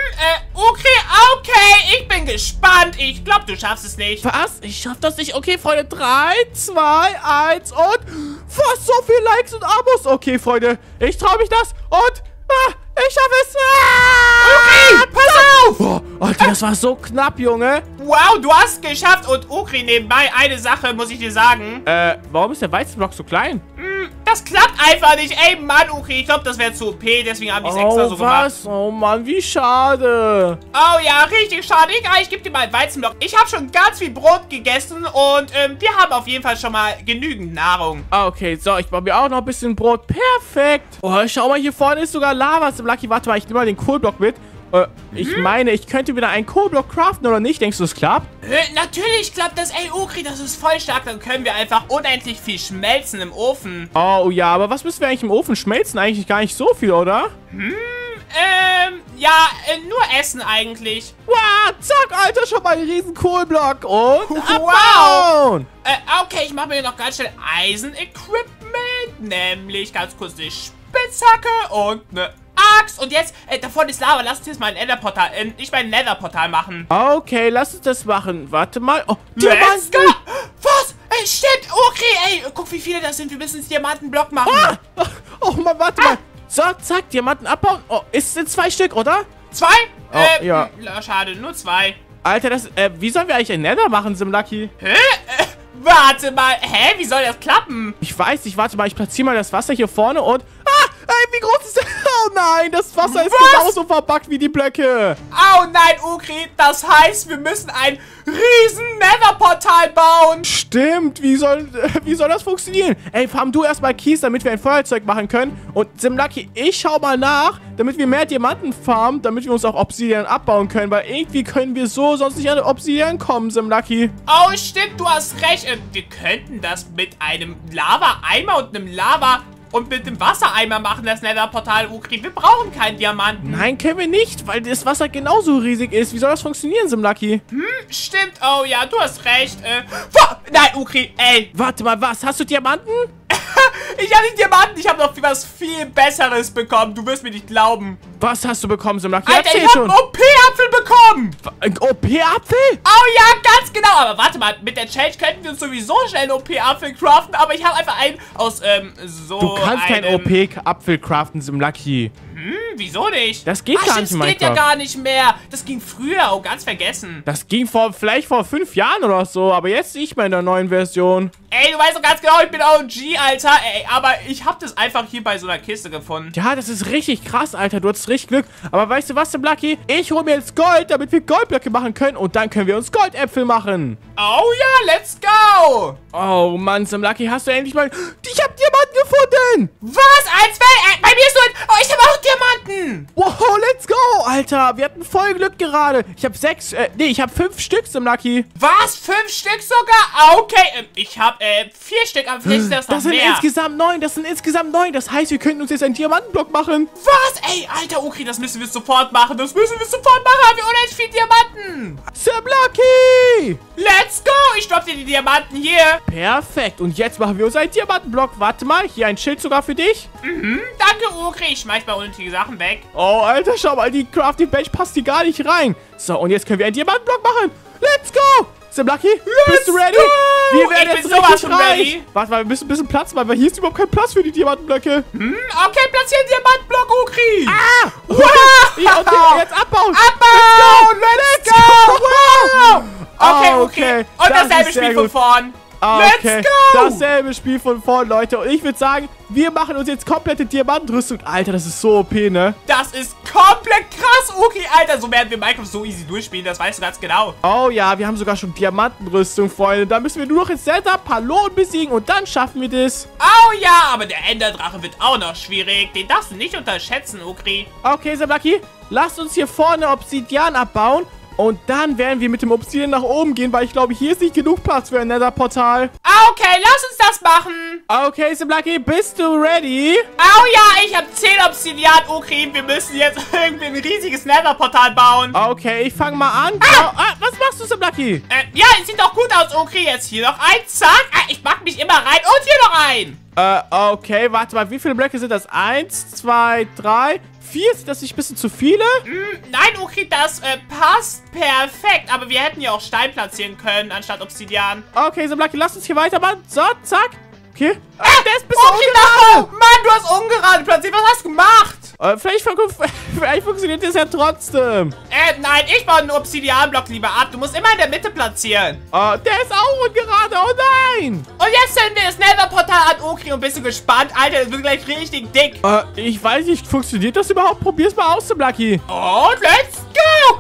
Okay, ich bin gespannt. Ich glaube, du schaffst es nicht. Was? Ich schaff das nicht. Okay, Freunde, 3, 2, 1 und... Fast so viel Likes und Abos. Okay, Freunde, ich traue mich das und... ich schaffe es. Ukri, pass auf. Oh, Alter, das war so knapp, Junge. Wow, du hast es geschafft. Und Ukri, nebenbei, eine Sache muss ich dir sagen. Warum ist der Weizenblock so klein? Das klappt einfach nicht. Ey, Mann, Ukri, ich glaube, das wäre zu OP. Deswegen habe ich es extra so gemacht. Was? Oh, Mann, wie schade. Oh ja, richtig schade. Egal, ich gebe dir mal einen Weizenblock. Ich habe schon ganz viel Brot gegessen und wir haben auf jeden Fall schon mal genügend Nahrung. Okay, so, ich baue mir auch noch ein bisschen Brot. Perfekt. Oh, schau mal, hier vorne ist sogar Lava. Lucky, warte mal, ich nehme mal den Kohlblock mit. Ich meine, ich könnte wieder einen Kohlblock craften, oder nicht? Denkst du, es klappt? Natürlich klappt das. Ey, Ukri, das ist voll stark. Dann können wir einfach unendlich viel schmelzen im Ofen. Oh, ja, aber was müssen wir eigentlich im Ofen schmelzen? Eigentlich gar nicht so viel, oder? Ja, nur Essen eigentlich. Wow, zack, Alter, schon mal einen riesen Kohlblock. Und Wow. abbauen. Okay, ich mache mir noch ganz schnell Eisen-Equipment. Nämlich ganz kurz eine Spitzhacke und eine Axt. Und jetzt, da vorne ist Lava. Lass uns jetzt mal ein Netherportal, ein Netherportal machen. Okay, lass uns das machen. Warte mal. Oh, Let's go! Diamanten. Was? Ey, stimmt. Okay, ey, guck, wie viele das sind. Wir müssen einen Diamantenblock machen. Oh, Mann, warte mal. So, zack, Diamanten abbauen. Oh, es sind 2 Stück, oder? 2? Oh, ja. Schade, nur 2. Alter, wie sollen wir eigentlich ein Nether machen, Lucky? Hä? Warte mal. Hä? Wie soll das klappen? Ich weiß nicht, warte mal, ich platziere mal das Wasser hier vorne und... ey, wie groß ist das? Oh nein, das Wasser ist genauso verbuggt wie die Blöcke. Oh nein, Ukri, das heißt, wir müssen ein riesen Netherportal bauen. Stimmt, wie soll das funktionieren? Ey, farm du erstmal Kies, damit wir ein Feuerzeug machen können. Und Lucky, ich schau mal nach, damit wir mehr Diamanten farmen, damit wir uns auch Obsidian abbauen können. Weil irgendwie können wir so sonst nicht an Obsidian kommen, Lucky. Oh, stimmt, du hast recht. Wir könnten das mit einem Lava-Eimer und einem und mit dem Wassereimer machen, das Netherportal, Ukri. Wir brauchen keinen Diamanten. Nein, können wir nicht, weil das Wasser genauso riesig ist. Wie soll das funktionieren, Lucky? Stimmt. Oh ja, du hast recht. Nein, Ukri, ey. Warte mal, was? Hast du Diamanten? Ich habe nicht Diamanten, ich habe noch was viel Besseres bekommen. Du wirst mir nicht glauben. Was hast du bekommen, Simlaki? Alter, ich habe einen OP-Apfel bekommen. Ein OP-Apfel? Oh ja, ganz genau. Aber warte mal, mit der Challenge könnten wir uns sowieso schnell einen OP-Apfel craften. Aber ich habe einfach einen aus, so Du kannst keinen OP-Apfel craften, Simlaki. Wieso nicht? Das geht gar nicht, das geht ja gar nicht mehr. Das ging früher, oh, ganz vergessen. Das ging vielleicht vor 5 Jahren oder so, aber jetzt nicht mehr in der neuen Version. Ey, du weißt doch ganz genau, ich bin OG, Alter. Ey, aber ich hab das einfach hier bei so einer Kiste gefunden. Ja, das ist richtig krass, Alter. Du hattest richtig Glück. Aber weißt du was, Simlaki? Ich hole mir jetzt Gold, damit wir Goldblöcke machen können. Und dann können wir uns Goldäpfel machen. Oh ja, let's go. Oh Mann, Simlaki, hast du endlich mal... Ich hab Diamanten gefunden. Was? Bei mir ist so ein... Oh, ich hab auch Diamanten. Wow, let's go, Alter. Wir hatten voll Glück gerade. Ich hab 5 Stück, Simlaki. Was? 5 Stück sogar? Ah, okay. Ich hab 4 Stück, aber vielleicht ist das noch Das sind mehr. insgesamt 9. Das heißt, wir könnten uns jetzt einen Diamantenblock machen. Was? Ey, Alter, okay, das müssen wir sofort machen. Haben wir unendlich viel Diamanten. Simlaki. Let's go. Ich droppe dir die Diamanten hier. Perfekt. Und jetzt machen wir uns einen Diamantenblock. Warte mal, hier ein Schild sogar für dich. Danke, Okri. Ich schmeiß mal unnötige Sachen weg. Oh, Alter, schau mal, die Crafting Bench passt hier gar nicht rein. So, und jetzt können wir einen Diamantenblock machen. Let's go. Simlaki, bist du ready? Wir werden jetzt richtig reich. Warte mal, wir müssen ein bisschen Platz machen, weil hier ist überhaupt kein Platz für die Diamantenblöcke. Okay, platzieren Diamantenblock, Okri. Ah! Wow. Ja, okay, jetzt abbauen. Let's go. Wow. Okay. Und Das dasselbe ist sehr Spiel von gut. vorn. Okay, Let's go. dasselbe Spiel von vorn, Leute. Und ich würde sagen, wir machen uns jetzt komplette Diamantenrüstung. Alter, das ist so OP, ne? Das ist komplett krass, okay, Alter. So werden wir Minecraft so easy durchspielen, das weißt du ganz genau. Oh ja, wir haben sogar schon Diamantenrüstung, Freunde. Da müssen wir nur noch ins Setup Palonen besiegen und dann schaffen wir das. Oh ja, aber der Enderdrache wird auch noch schwierig. Den darfst du nicht unterschätzen, Okri. Okay, Simlaki, lasst uns hier vorne Obsidian abbauen. Und dann werden wir mit dem Obsidian nach oben gehen, weil ich glaube, hier ist nicht genug Platz für ein Nether-Portal. Okay, lass uns das machen. Okay, Simlaki, bist du ready? Oh ja, ich habe 10 Obsidian, Okri. Wir müssen jetzt irgendwie ein riesiges Nether-Portal bauen. Okay, ich fange mal an. Was machst du, Simlaki? Ja, es sieht doch gut aus, Okri. Jetzt hier noch ein, zack. Ich mag mich immer rein und hier noch ein. Okay, warte mal, wie viele Blöcke sind das? 1, 2, 3, 4? Ist das nicht ein bisschen zu viele? Nein, Okri, das passt perfekt. Aber wir hätten ja auch Stein platzieren können, anstatt Obsidian. Okay, Simlaki, lass uns hier weitermachen. So, zack. Okay. Der ist ein bisschen ungerade. Mann, du hast ungerade platziert. Was hast du gemacht? Vielleicht funktioniert das ja trotzdem. Nein, ich baue einen Obsidianblock lieber ab. Du musst immer in der Mitte platzieren. Der ist auch ungerade. Oh nein. Und jetzt zünden wir das Nether-Portal an, Okri, und bist du gespannt? Alter, das wird gleich richtig dick. Ich weiß nicht, funktioniert das überhaupt? Probier's mal aus, Simlaki. Und let's go.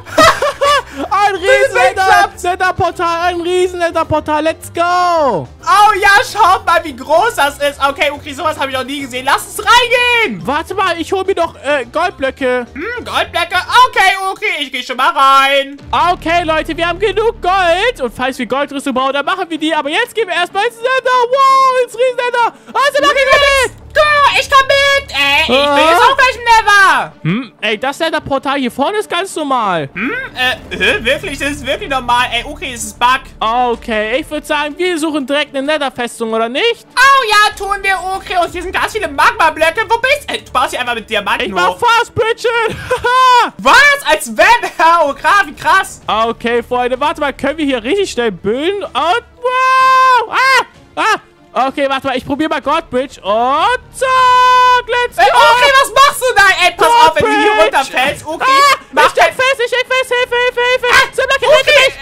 Ein riesen Nether-Portal, ein riesen Nether-Portal. Let's go. Oh ja, schaut mal, wie groß das ist. Okay, Okri, sowas habe ich noch nie gesehen. Lass uns reingehen. Warte mal, ich hole mir doch Goldblöcke. Goldblöcke? Okay, okay, ich gehe schon mal rein. Okay, Leute, wir haben genug Gold. Und falls wir Goldrüstung brauchen, dann machen wir die. Aber jetzt gehen wir erstmal ins Nether. Wow, ins Riesen-Nether. Also, Go, ich komm mit. Ich bin jetzt auch gleich im Nether. Ey, das Nether-Portal hier vorne ist ganz normal. Wirklich? Das ist wirklich normal. Ey, okay, es ist Bug. Okay, ich würde sagen, wir suchen direkt eine Nether-Festung, oder nicht? Oh ja, tun wir, okay. Und hier sind ganz viele Magma-Blöcke. Wo bist du? Du baust hier einfach mit Diamanten Ich mach hoch. fast, Bridget. Was? Als wenn? Oh, krass, wie krass. Okay, Freunde, warte mal, können wir hier richtig schnell bilden? Und wow! Okay, warte mal, ich probiere mal Godbridge. Und zack, let's go! Okay, was machst du da? Ey, pass auf, wenn du hier runterfällst. Okay, ich steck fest, Hilfe! Simlaki, rette mich!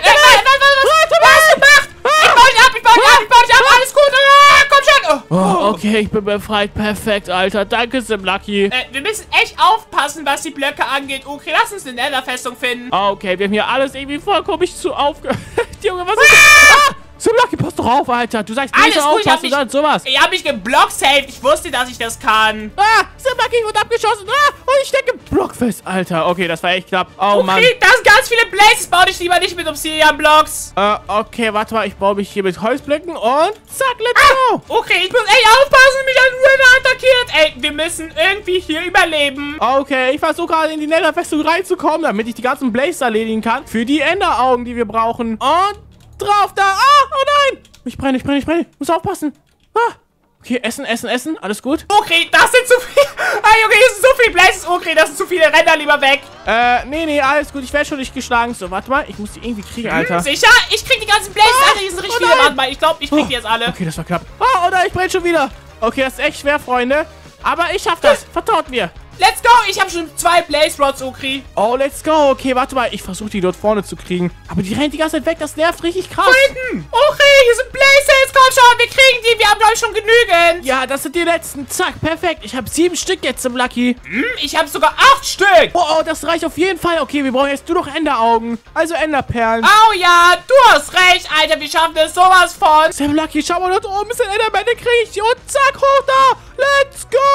Was hast du gemacht? Ich baue dich ab, alles gut. Komm schon. Oh, okay, ich bin befreit. Perfekt, Alter. Danke, Simlaki. Wir müssen echt aufpassen, was die Blöcke angeht. Okay, lass uns eine Nether-Festung finden. Okay, wir haben hier alles irgendwie voll komisch zu aufgehört. Junge, was ist das? Simlaki, pass doch auf, Alter. Du sagst nicht Alles gut, aufpassen, dann sowas. Ich hab mich geblocksaved. Ich wusste, dass ich das kann. Simlaki wurde abgeschossen. Und ich stecke im Block fest, Alter. Okay, das war echt knapp. Oh, Mann. Okay, da sind ganz viele Blazes. Bau dich lieber nicht mit Obsidian-Blocks. Okay, warte mal. Ich baue mich hier mit Holzblöcken und zack, let's go. Okay, ich muss echt aufpassen, mich ein River attackiert. Ey, wir müssen irgendwie hier überleben. Okay, ich versuche gerade in die Nether-Festung reinzukommen, damit ich die ganzen Blazes erledigen kann. Für die Enderaugen, die wir brauchen. Und drauf da. Oh nein. Ich brenne. Muss aufpassen. Okay, essen. Alles gut? Okay, das sind zu viele. Hey, Junge, hier sind so viele Blazes. Okay, das sind zu viele. Renn da lieber weg. Nee, alles gut. Ich werde schon nicht geschlagen. So, warte mal. Ich muss die irgendwie kriegen, Alter. Sicher? Ich krieg die ganzen Blazes. Alter, hier sind richtig viele. Warte mal, ich glaube, ich krieg die jetzt alle. Okay, das war knapp. Oh nein, ich brenne schon wieder. Okay, das ist echt schwer, Freunde. Aber ich schaff das. Vertraut mir. Let's go. Ich habe schon 2 Blaze Rods, Okri. Oh, let's go. Okay, warte mal. Ich versuche die dort vorne zu kriegen. Aber die rennt die ganze Zeit weg. Das nervt richtig krass. Hinten. Okay, hier sind Blazes. Komm schon, wir kriegen die. Wir haben, glaube ich, schon genügend. Ja, das sind die letzten. Zack, perfekt. Ich habe 7 Stück jetzt im Lucky. Ich habe sogar 8 Stück. Oh, das reicht auf jeden Fall. Okay, wir brauchen jetzt nur noch Enderaugen. Also Enderperlen. Oh ja, du hast recht, Alter. Wir schaffen das sowas von. Sam Lucky, schau mal, dort oben ist ein Enderman. Den kriege ich die. Und zack, hoch da. Let's go.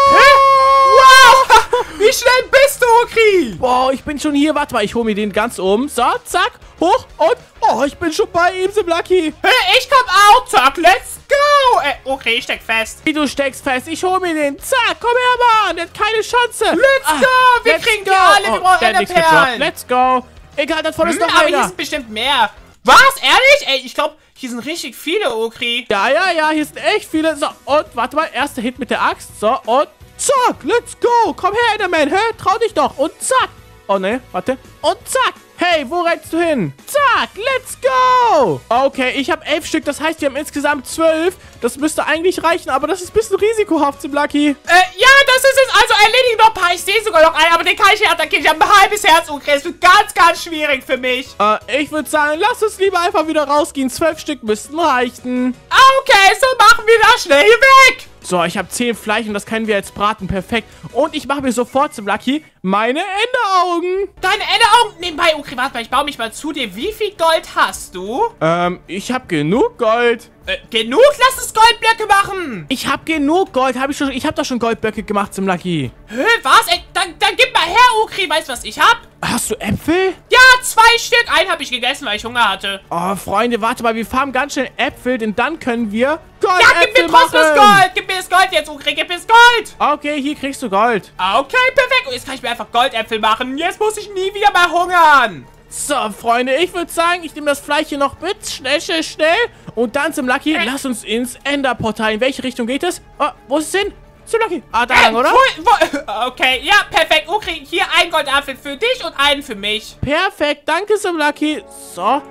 Wow. Wie schnell bist du, Okri? Wow, ich bin schon hier. Warte mal, ich hole mir den ganz oben. So, zack, hoch und... Oh, ich bin schon bei ihm, Sam Lucky. Hey, ich komm auch. Zack, let's go. Okay, ich steck fest. Wie, du steckst fest? Ich hole mir den. Zack, komm her, Mann. Der hat keine Chance. Let's go. Wir kriegen die alle. Wir brauchen Enderperlen. Let's go. Egal, dann vorne ist noch aber einer. hier sind bestimmt mehr. Was? Ehrlich? Ey, ich glaube, hier sind richtig viele, Okri. Ja, hier sind echt viele. So, und warte mal. Erster Hit mit der Axt. So, und zack, let's go. Komm her, Enderman. Hä? Trau dich doch. Und zack. Oh, ne, warte. Und zack. Hey, wo rennst du hin? Zack, let's go. Okay, ich habe 11 Stück. Das heißt, wir haben insgesamt 12. Das müsste eigentlich reichen, aber das ist ein bisschen risikohaft, Sim Lucky. Ja, das ist es. Also erledigen noch ein paar. Ich sehe sogar noch einen, aber den kann ich nicht attackieren. Ich habe ein halbes Herz, okay. Es wird ganz, ganz schwierig für mich. Ich würde sagen, lass uns lieber einfach wieder rausgehen. 12 Stück müssten reichen. Okay, so machen wir das schnell hier weg. So, ich habe 10 Fleisch und das können wir jetzt braten. Perfekt. Und ich mache mir sofort, Sim Lucky, meine Enderaugen. Deine Enderaugen? Nebenbei, okay, warte mal, ich baue mich mal zu dir. Wie viel Gold hast du? Ich habe genug Gold. Genug? Lass uns Goldblöcke machen. Ich habe genug Gold. Ich habe doch schon Goldblöcke gemacht, Sim Lucky. Hä, was? Ey, dann gib mal her, Okri. Weißt du, was ich hab? Hast du Äpfel? Ja, 2 Stück. Einen habe ich gegessen, weil ich Hunger hatte. Oh, Freunde, warte mal. Wir farmen ganz schnell Äpfel, denn dann können wir Goldäpfel machen. Ja, gib mir trotzdem das Gold. Gib mir das Gold jetzt, Okri. Gib mir das Gold. Okay, hier kriegst du Gold. Okay, perfekt. Und jetzt kann ich mir einfach Goldäpfel machen. Jetzt muss ich nie wieder mal hungern. So, Freunde, ich würde sagen, ich nehme das Fleisch hier noch mit. Schnell. Und dann, Sim Lucky, lass uns ins Enderportal. In welche Richtung geht es? Oh, wo ist es hin? Sim Lucky. Ah, da lang, oder? Okay, ja, perfekt. Okay, hier ein Goldapfel für dich und einen für mich. Perfekt, danke, Sim Lucky. So.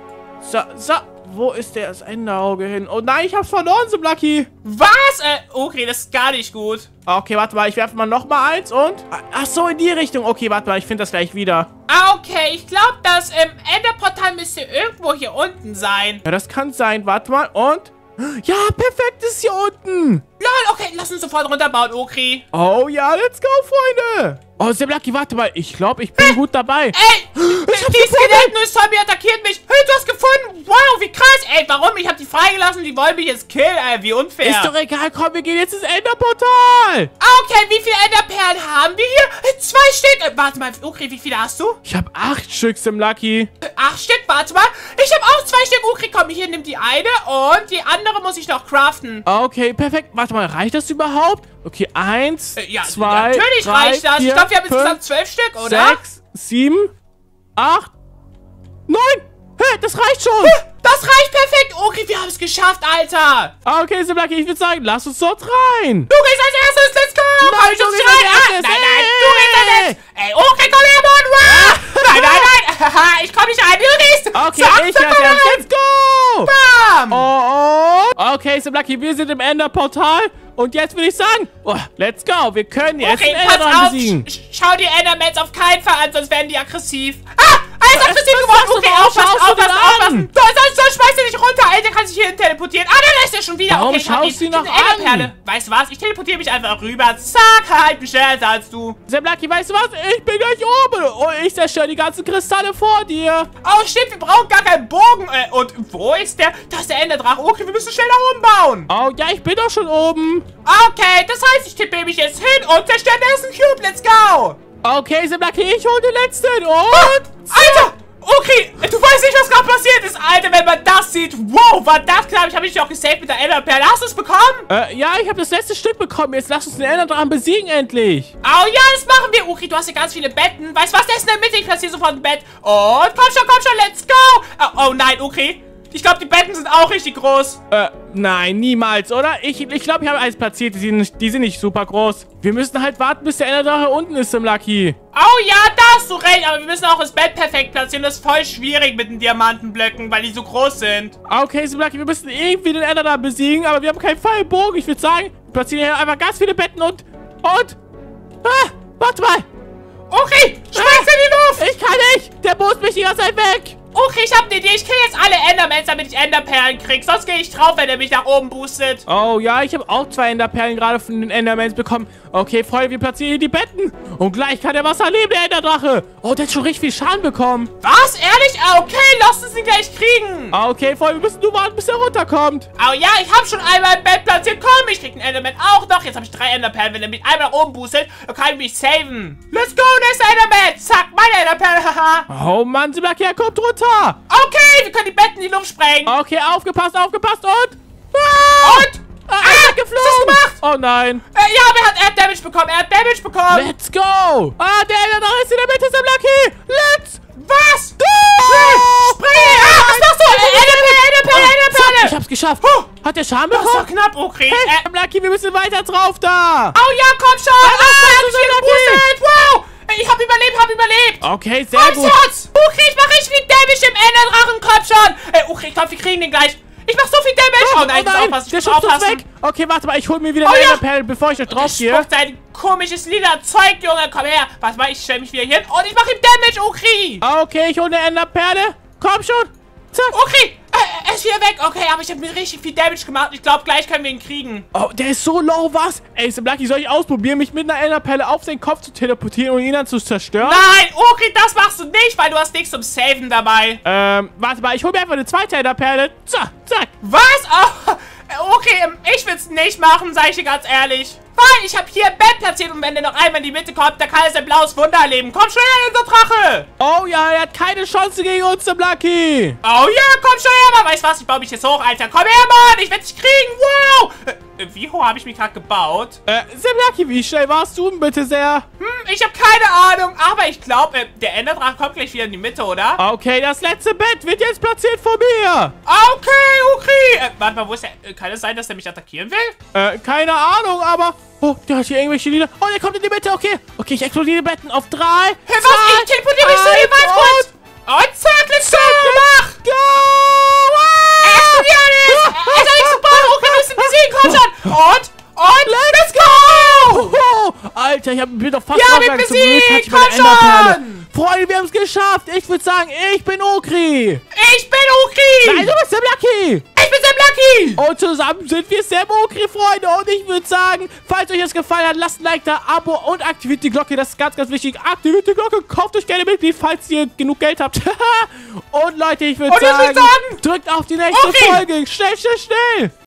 Wo ist das Enderauge hin? Oh nein, ich hab's verloren, Sim Lucky. Was? Okay, das ist gar nicht gut. Okay, warte mal, ich werfe mal noch mal eins und... Ach so, in die Richtung. Okay, warte mal, ich finde das gleich wieder. Okay, ich glaube, das Enderportal müsste irgendwo hier unten sein. Ja, das kann sein. Warte mal und... Ja, perfekt, ist hier unten. Lol, okay, lass uns sofort runterbauen, Okri. Oh ja, let's go, Freunde. Oh, Sim Lucky, warte mal. Ich glaube, ich bin gut dabei. Ey, die Skelett-Zombie attackiert mich. Hey, du hast gefunden. Wow, wie krass. Ey, warum? Ich habe die freigelassen. Die wollen mich jetzt killen. Ey, wie unfair. Ist doch egal. Komm, wir gehen jetzt ins Enderportal. Okay, wie viele Enderperlen haben wir hier? 2 Stück. Warte mal, Okri, wie viele hast du? Ich habe 8 Stück, Sim Lucky. 8 Stück? Warte mal. Ich habe auch 2 Stück. Okri, komm, hier, nimm die eine. Und die andere muss ich noch craften. Okay, perfekt. Warte mal, reicht das überhaupt? Okay, 1, ja, 2, natürlich 3, reicht das. 4, ich glaube, wir haben insgesamt 12 Stück, oder? 6, 7, 8, 9. Hey, das reicht schon. Das reicht perfekt. Okay, wir haben es geschafft, Alter. Okay, Sim Lucky, ich würde sagen, lass uns dort rein. Du gehst als erstes, let's go. Nein, du gehst als erstes. Nein, du gehst als erstes. Ey, okay, komm her, Mann. Nein. Haha, ich komm nicht rein, du gehst. Okay, ich als erstes. Let's go. Bam. Oh. Okay, Sim Lucky, wir sind im Enderportal. Und jetzt würde ich sagen, let's go. Wir können jetzt den Enderman besiegen. Schau die Endermans auf keinen Fall an, sonst werden die aggressiv. Alles aggressiv geworden. Okay, aufpassen. So, schmeiß den nicht runter. Ey, der kann sich hier teleportieren. Da ist er schon wieder. Warum okay, schaust du ihn noch an? Weißt du was? Ich teleportiere mich einfach rüber. Zack, halt, bin schneller als du. Sim Lucky, weißt du was? Ich bin gleich oben. Und ich zerstöre die ganzen Kristalle vor dir. Oh, stimmt, wir brauchen gar keinen Bogen. Und wo ist der? Da ist der Enderdrache. Okay, wir müssen schnell nach oben bauen. Oh, ja, ich bin doch schon oben. Okay, das heißt, ich tippe mich jetzt hin und zerstöre den ersten Cube. Let's go. Okay, Sim Lucky, ich hole den letzten. Und... Alter! Okay, du weißt nicht, was gerade passiert ist, Alter, wenn man das sieht. Wow, war das klar? Ich habe mich auch gesaved mit der Enderperle. Hast du es bekommen? Ja, ich habe das letzte Stück bekommen. Jetzt lass uns den Enderdrachen besiegen, endlich. Oh ja, das machen wir. Okay, du hast hier ganz viele Betten. Weißt du was? Der ist in der Mitte. Ich platziere sofort ein Bett. Und komm schon, let's go. Oh nein, okay. Ich glaube, die Betten sind auch richtig groß. Nein, niemals, oder? Ich glaube, ich habe eins platziert. Die sind nicht super groß. Wir müssen halt warten, bis der Enderdrache unten ist, Sim Lucky. Oh ja, da hast du recht. Aber wir müssen auch das Bett perfekt platzieren. Das ist voll schwierig mit den Diamantenblöcken, weil die so groß sind. Okay, Sim Lucky, wir müssen irgendwie den Enderdrache besiegen, aber wir haben keinen Pfeilbogen. Ich würde sagen, wir platzieren hier einfach ganz viele Betten und... warte mal. Okay, springst in die Luft. Ich kann nicht. Der boost mich die ganze Zeit weg. Okay, ich habe eine Idee. Ich kill jetzt alle Endermans, damit ich Enderperlen krieg. Sonst gehe ich drauf, wenn er mich nach oben boostet. Oh ja, ich habe auch 2 Enderperlen gerade von den Endermans bekommen. Okay, Freunde, wir platzieren hier die Betten. Und gleich kann der Wasser leben, der Enderdrache. Oh, der hat schon richtig viel Schaden bekommen. Was? Ehrlich? Okay, lass uns ihn gleich kriegen. Okay, Freunde, wir müssen nur warten, bis er runterkommt. Oh ja, ich habe schon einmal ein Bett platziert. Komm, ich krieg einen Enderman auch noch. Jetzt habe ich 3 Enderperlen. Wenn er mich einmal nach oben boostet, dann kann ich mich saven. Let's go, nächster Enderman. Zack, meine Enderperle, haha. Oh Mann, Sim Lucky, er kommt runter. Okay, wir können die Betten in die Luft sprengen. Okay, aufgepasst und... Und? Er ist weggeflogen. Was hast du gemacht? Oh nein. Ja, er hat Damage bekommen. Let's go. Der Enderdrache ist in der Mitte, Sim Lucky. Let's Was? go. Spring! Was machst du? Enderperle. Ich hab's geschafft. Hat der Schaden Das war bekommen? knapp, okay. Hey, Sim Lucky, wir müssen weiter drauf da. Oh ja, komm schon. machst du, Ich Sim bin geboostet. Wow. Ich hab überlebt. Okay, sehr gut. Schatz. Okay, ich mach richtig viel Damage im Enderdrachen. Komm schon. Okay, ich glaube, wir kriegen den gleich. Ich mach so viel Damage. Oh nein, ich muss aufpassen. Der schubst uns weg. Okay, warte mal, ich hol mir wieder eine Enderperle, bevor ich da drauf gehe. Spuckt sein komisches lila Zeug, Junge. Komm her. Warte mal, ich stell mich wieder hier hin und ich mach ihm Damage, okay. Okay, ich hol eine Enderperle. Komm schon. Zack. Okay, er ist wieder weg. Okay, aber ich habe mir richtig viel Damage gemacht. Ich glaube, gleich können wir ihn kriegen. Oh, der ist so low, was? Ey, Sim Lucky, soll ich ausprobieren, mich mit einer Enderperle auf seinen Kopf zu teleportieren und ihn dann zu zerstören? Nein, okay, das machst du nicht, weil du hast nichts zum Saven dabei. Warte mal, ich hol mir einfach eine zweite Enderperle. Zack, zack. Was? Oh, okay, ich will's nicht machen, sag ich dir ganz ehrlich. Weil ich habe hier ein Bett platziert und wenn der noch einmal in die Mitte kommt, dann kann er sein blaues Wunder erleben. Komm schon her, unser Drache. Oh ja, er hat keine Chance gegen uns, Sim Lucky. Oh ja, komm schon her, Mann. Weißt du was, ich baue mich jetzt hoch, Alter. Komm her, Mann, ich werde dich kriegen. Wow. Wie hoch habe ich mich gerade gebaut? Sim Lucky, wie schnell warst du denn bitte sehr? Ich habe keine Ahnung, aber ich glaube, der Enderdrache kommt gleich wieder in die Mitte, oder? Okay, das letzte Bett wird jetzt platziert vor mir. Okay. Warte mal, wo ist der? Kann es sein, dass der mich attackieren will? Keine Ahnung, aber... Oh, der hat hier irgendwelche Lieder. Oh, der kommt in die Mitte, okay. Okay, ich explodiere die Betten auf 3, 2, Hey, was? Ich teleportiere mich zu dem Waldfreund. Und zack, let's go. Mach. Go! Er explodiert es. Er ist nichts gebaut. Okay, wir müssen besiegen. Komm schon. Und let's go. Oh, Alter, bin doch fast Ja, wir draufgegangen. Zum Glück hatte ich besiegt. meine Komm Enderperle. schon. Freunde, wir haben es geschafft. Ich würde sagen, ich bin Okri. Ich bin Okri. Nein, du bist Sim Lucky. Ich bin Sim Lucky. Und zusammen sind wir Sam Okri, Freunde. Und ich würde sagen, falls euch das gefallen hat, lasst ein Like da, Abo und aktiviert die Glocke. Das ist ganz, ganz wichtig. Aktiviert die Glocke, kauft euch gerne Mitglied, falls ihr genug Geld habt. Und Leute, ich würde sagen, drückt auf die nächste Folge. Schnell, schnell, schnell.